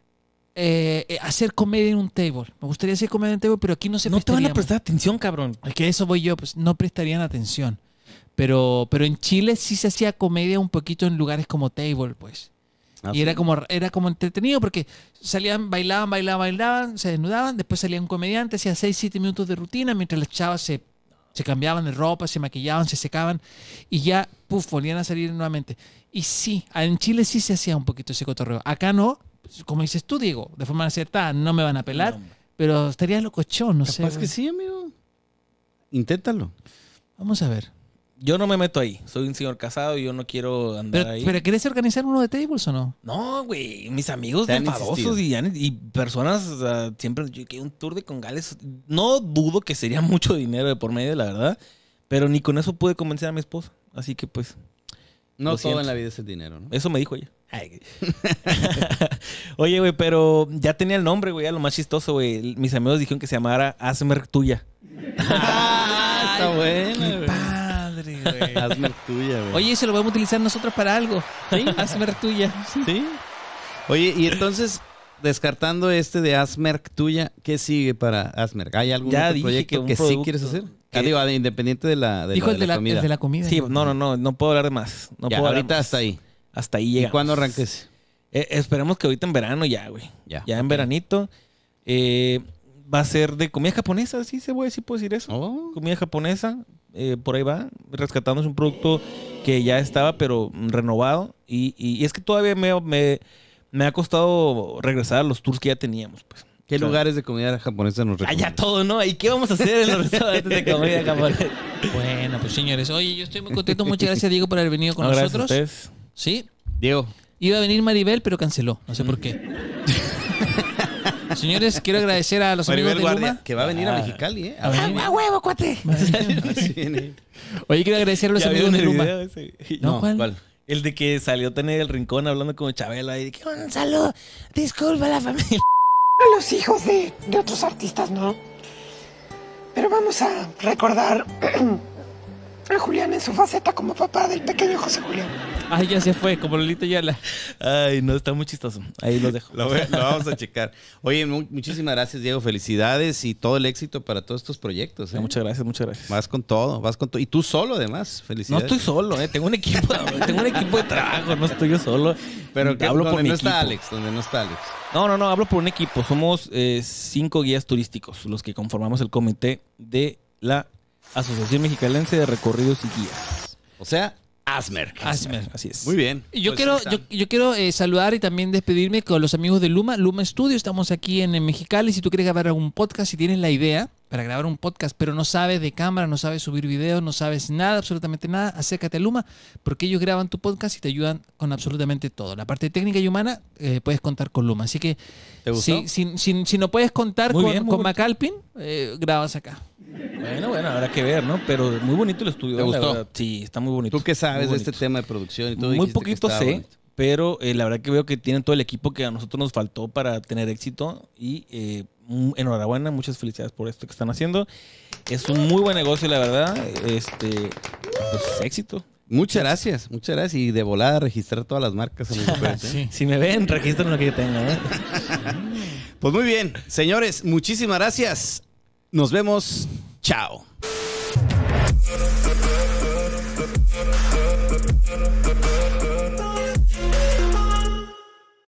eh, eh, hacer comedia en un table? Me gustaría hacer comedia en un table, pero aquí no se No te van a prestaríamos. prestar atención, cabrón. Es que a eso voy yo, pues no prestarían atención. Pero, pero en Chile sí se hacía comedia un poquito en lugares como table, pues. Ah, Y sí. era como, era como entretenido porque salían, bailaban, bailaban, bailaban, se desnudaban, después salía un comediante, hacía seis, siete minutos de rutina, mientras las chavas se, se cambiaban de ropa, se maquillaban, se secaban y ya, puf, volvían a salir nuevamente. Y sí, en Chile sí se hacía un poquito ese cotorreo. Acá no, pues, como dices tú, Diego, de forma acertada, no me van a pelar, No, hombre. pero estaría locochón, no sé. Capaz que sí, amigo. Inténtalo. Vamos a ver. Yo no me meto ahí. Soy un señor casado y yo no quiero andar Pero, ahí. pero ¿querés organizar uno de tables o no? No, güey. Mis amigos Te han enfadosos insistido. y, han- y personas o sea, siempre yo, que un tour de Congales. No dudo que sería mucho dinero de por medio, la verdad. Pero ni con eso pude convencer a mi esposa. Así que pues, No Lo todo siento. en la vida es el dinero, ¿no? eso me dijo ella. Ay. Oye, güey, pero ya tenía el nombre, güey. Ya lo más chistoso, güey. Mis amigos dijeron que se llamara Asmer Tuya. Ah, está buena, güey. Padre, güey. Hazme tuya, güey. Oye, eso lo podemos utilizar nosotros para algo. ¿Sí? Hazme tuya. ¿Sí? Oye, y entonces, descartando este de Asmerk tuya, ¿qué sigue para Asmerk? ¿Hay algún Ya otro dije proyecto que un que sí producto quieres hacer? que- Ah, digo, ah, independiente de la, de Dijo la, el de la, el comida. de la comida. Sí, no, no, no. No puedo hablar de más. No Ya, puedo hablar ahorita más. hasta ahí. Hasta ahí ¿Y llegamos. cuándo arranques? Eh, esperemos que ahorita en verano ya, güey. Ya. Ya en veranito. Eh, va a ser de comida japonesa, sí se puede, sí puedo decir eso. Oh. Comida japonesa, eh, por ahí va, rescatándose un producto que ya estaba, pero mm, renovado. Y, y- y es que todavía me, me, me ha costado regresar a los tours que ya teníamos, pues. ¿Qué O sea, lugares de comida japonesa nos Ah, ya recomiendas? todo, ¿no? ¿Y qué vamos a hacer en los restaurantes de comida japonesa? Bueno, pues señores, oye, yo estoy muy contento. Muchas gracias, Diego, por haber venido con No, gracias a nosotros. ustedes. Sí. Diego, Iba a venir Maribel, pero canceló. No sé por qué. Señores, quiero agradecer a los amigos Maribel de Guardia, Luma. que va a venir a Ah. Mexicali, ¿eh? A venir. ¡Ah, huevo, cuate! Así viene. Oye, quiero agradecer a los Ya amigos vieron de el Luma. video ese. No, ¿cuál? El de que salió tener el rincón hablando como Chabela y de que Gonzalo, disculpa a la familia. A los hijos de, de otros artistas, ¿no? Pero vamos a recordar a Julián en su faceta como papá del pequeño José Julián. Ay, ya se fue, como Lolita Yala. Ay, no, está muy chistoso. Ahí los dejo. Lo, voy- lo vamos a checar. Oye, mu- muchísimas gracias, Diego. Felicidades y todo el éxito para todos estos proyectos. ¿eh? Muchas gracias, muchas gracias. Vas con todo, vas con todo. Y tú solo, además. No Felicidades. estoy solo, eh. Tengo un equipo, tengo un equipo de trabajo, no estoy yo solo. Pero que, hablo donde por mi no equipo. está Alex, donde no está Alex. No, no, no, hablo por un equipo. Somos eh, cinco guías turísticos, los que conformamos el comité de la Asociación Mexicalense de Recorridos y Guías. O sea, Asmer. Asmer. Así es. Muy bien. Yo Pues quiero, ahí está. yo, yo quiero eh, saludar y también despedirme con los amigos de Luma, Luma Studio. Estamos aquí en, en Mexicali. Si tú quieres grabar algún podcast, si tienes la idea para grabar un podcast, pero no sabes de cámara, no sabes subir videos, no sabes nada, absolutamente nada, acércate a Luma, porque ellos graban tu podcast y te ayudan con absolutamente todo. La parte técnica y humana eh, puedes contar con Luma. Así que ¿Te gustó? si, si, si, si no puedes contar Muy con, bien, muy con bonito. McAlpin, eh, grabas acá. Bueno, bueno, habrá que ver, ¿no? Pero muy bonito el estudio. ¿Te la gustó? verdad. Sí, está muy bonito. ¿Tú qué sabes Muy de este bonito. tema de producción y todo? Muy Dijiste que poquito estaba sé, bonito. pero eh, la verdad que veo que tienen todo el equipo que a nosotros nos faltó para tener éxito y eh, mm, enhorabuena, muchas felicidades por esto que están haciendo. Es un muy buen negocio, la verdad. Este, pues éxito. Muchas gracias, muchas gracias. Y de volada registrar todas las marcas. amigos, ¿eh? Si me ven, registren lo que yo tenga, ¿eh? Pues muy bien, señores, muchísimas gracias. Nos vemos. Chao.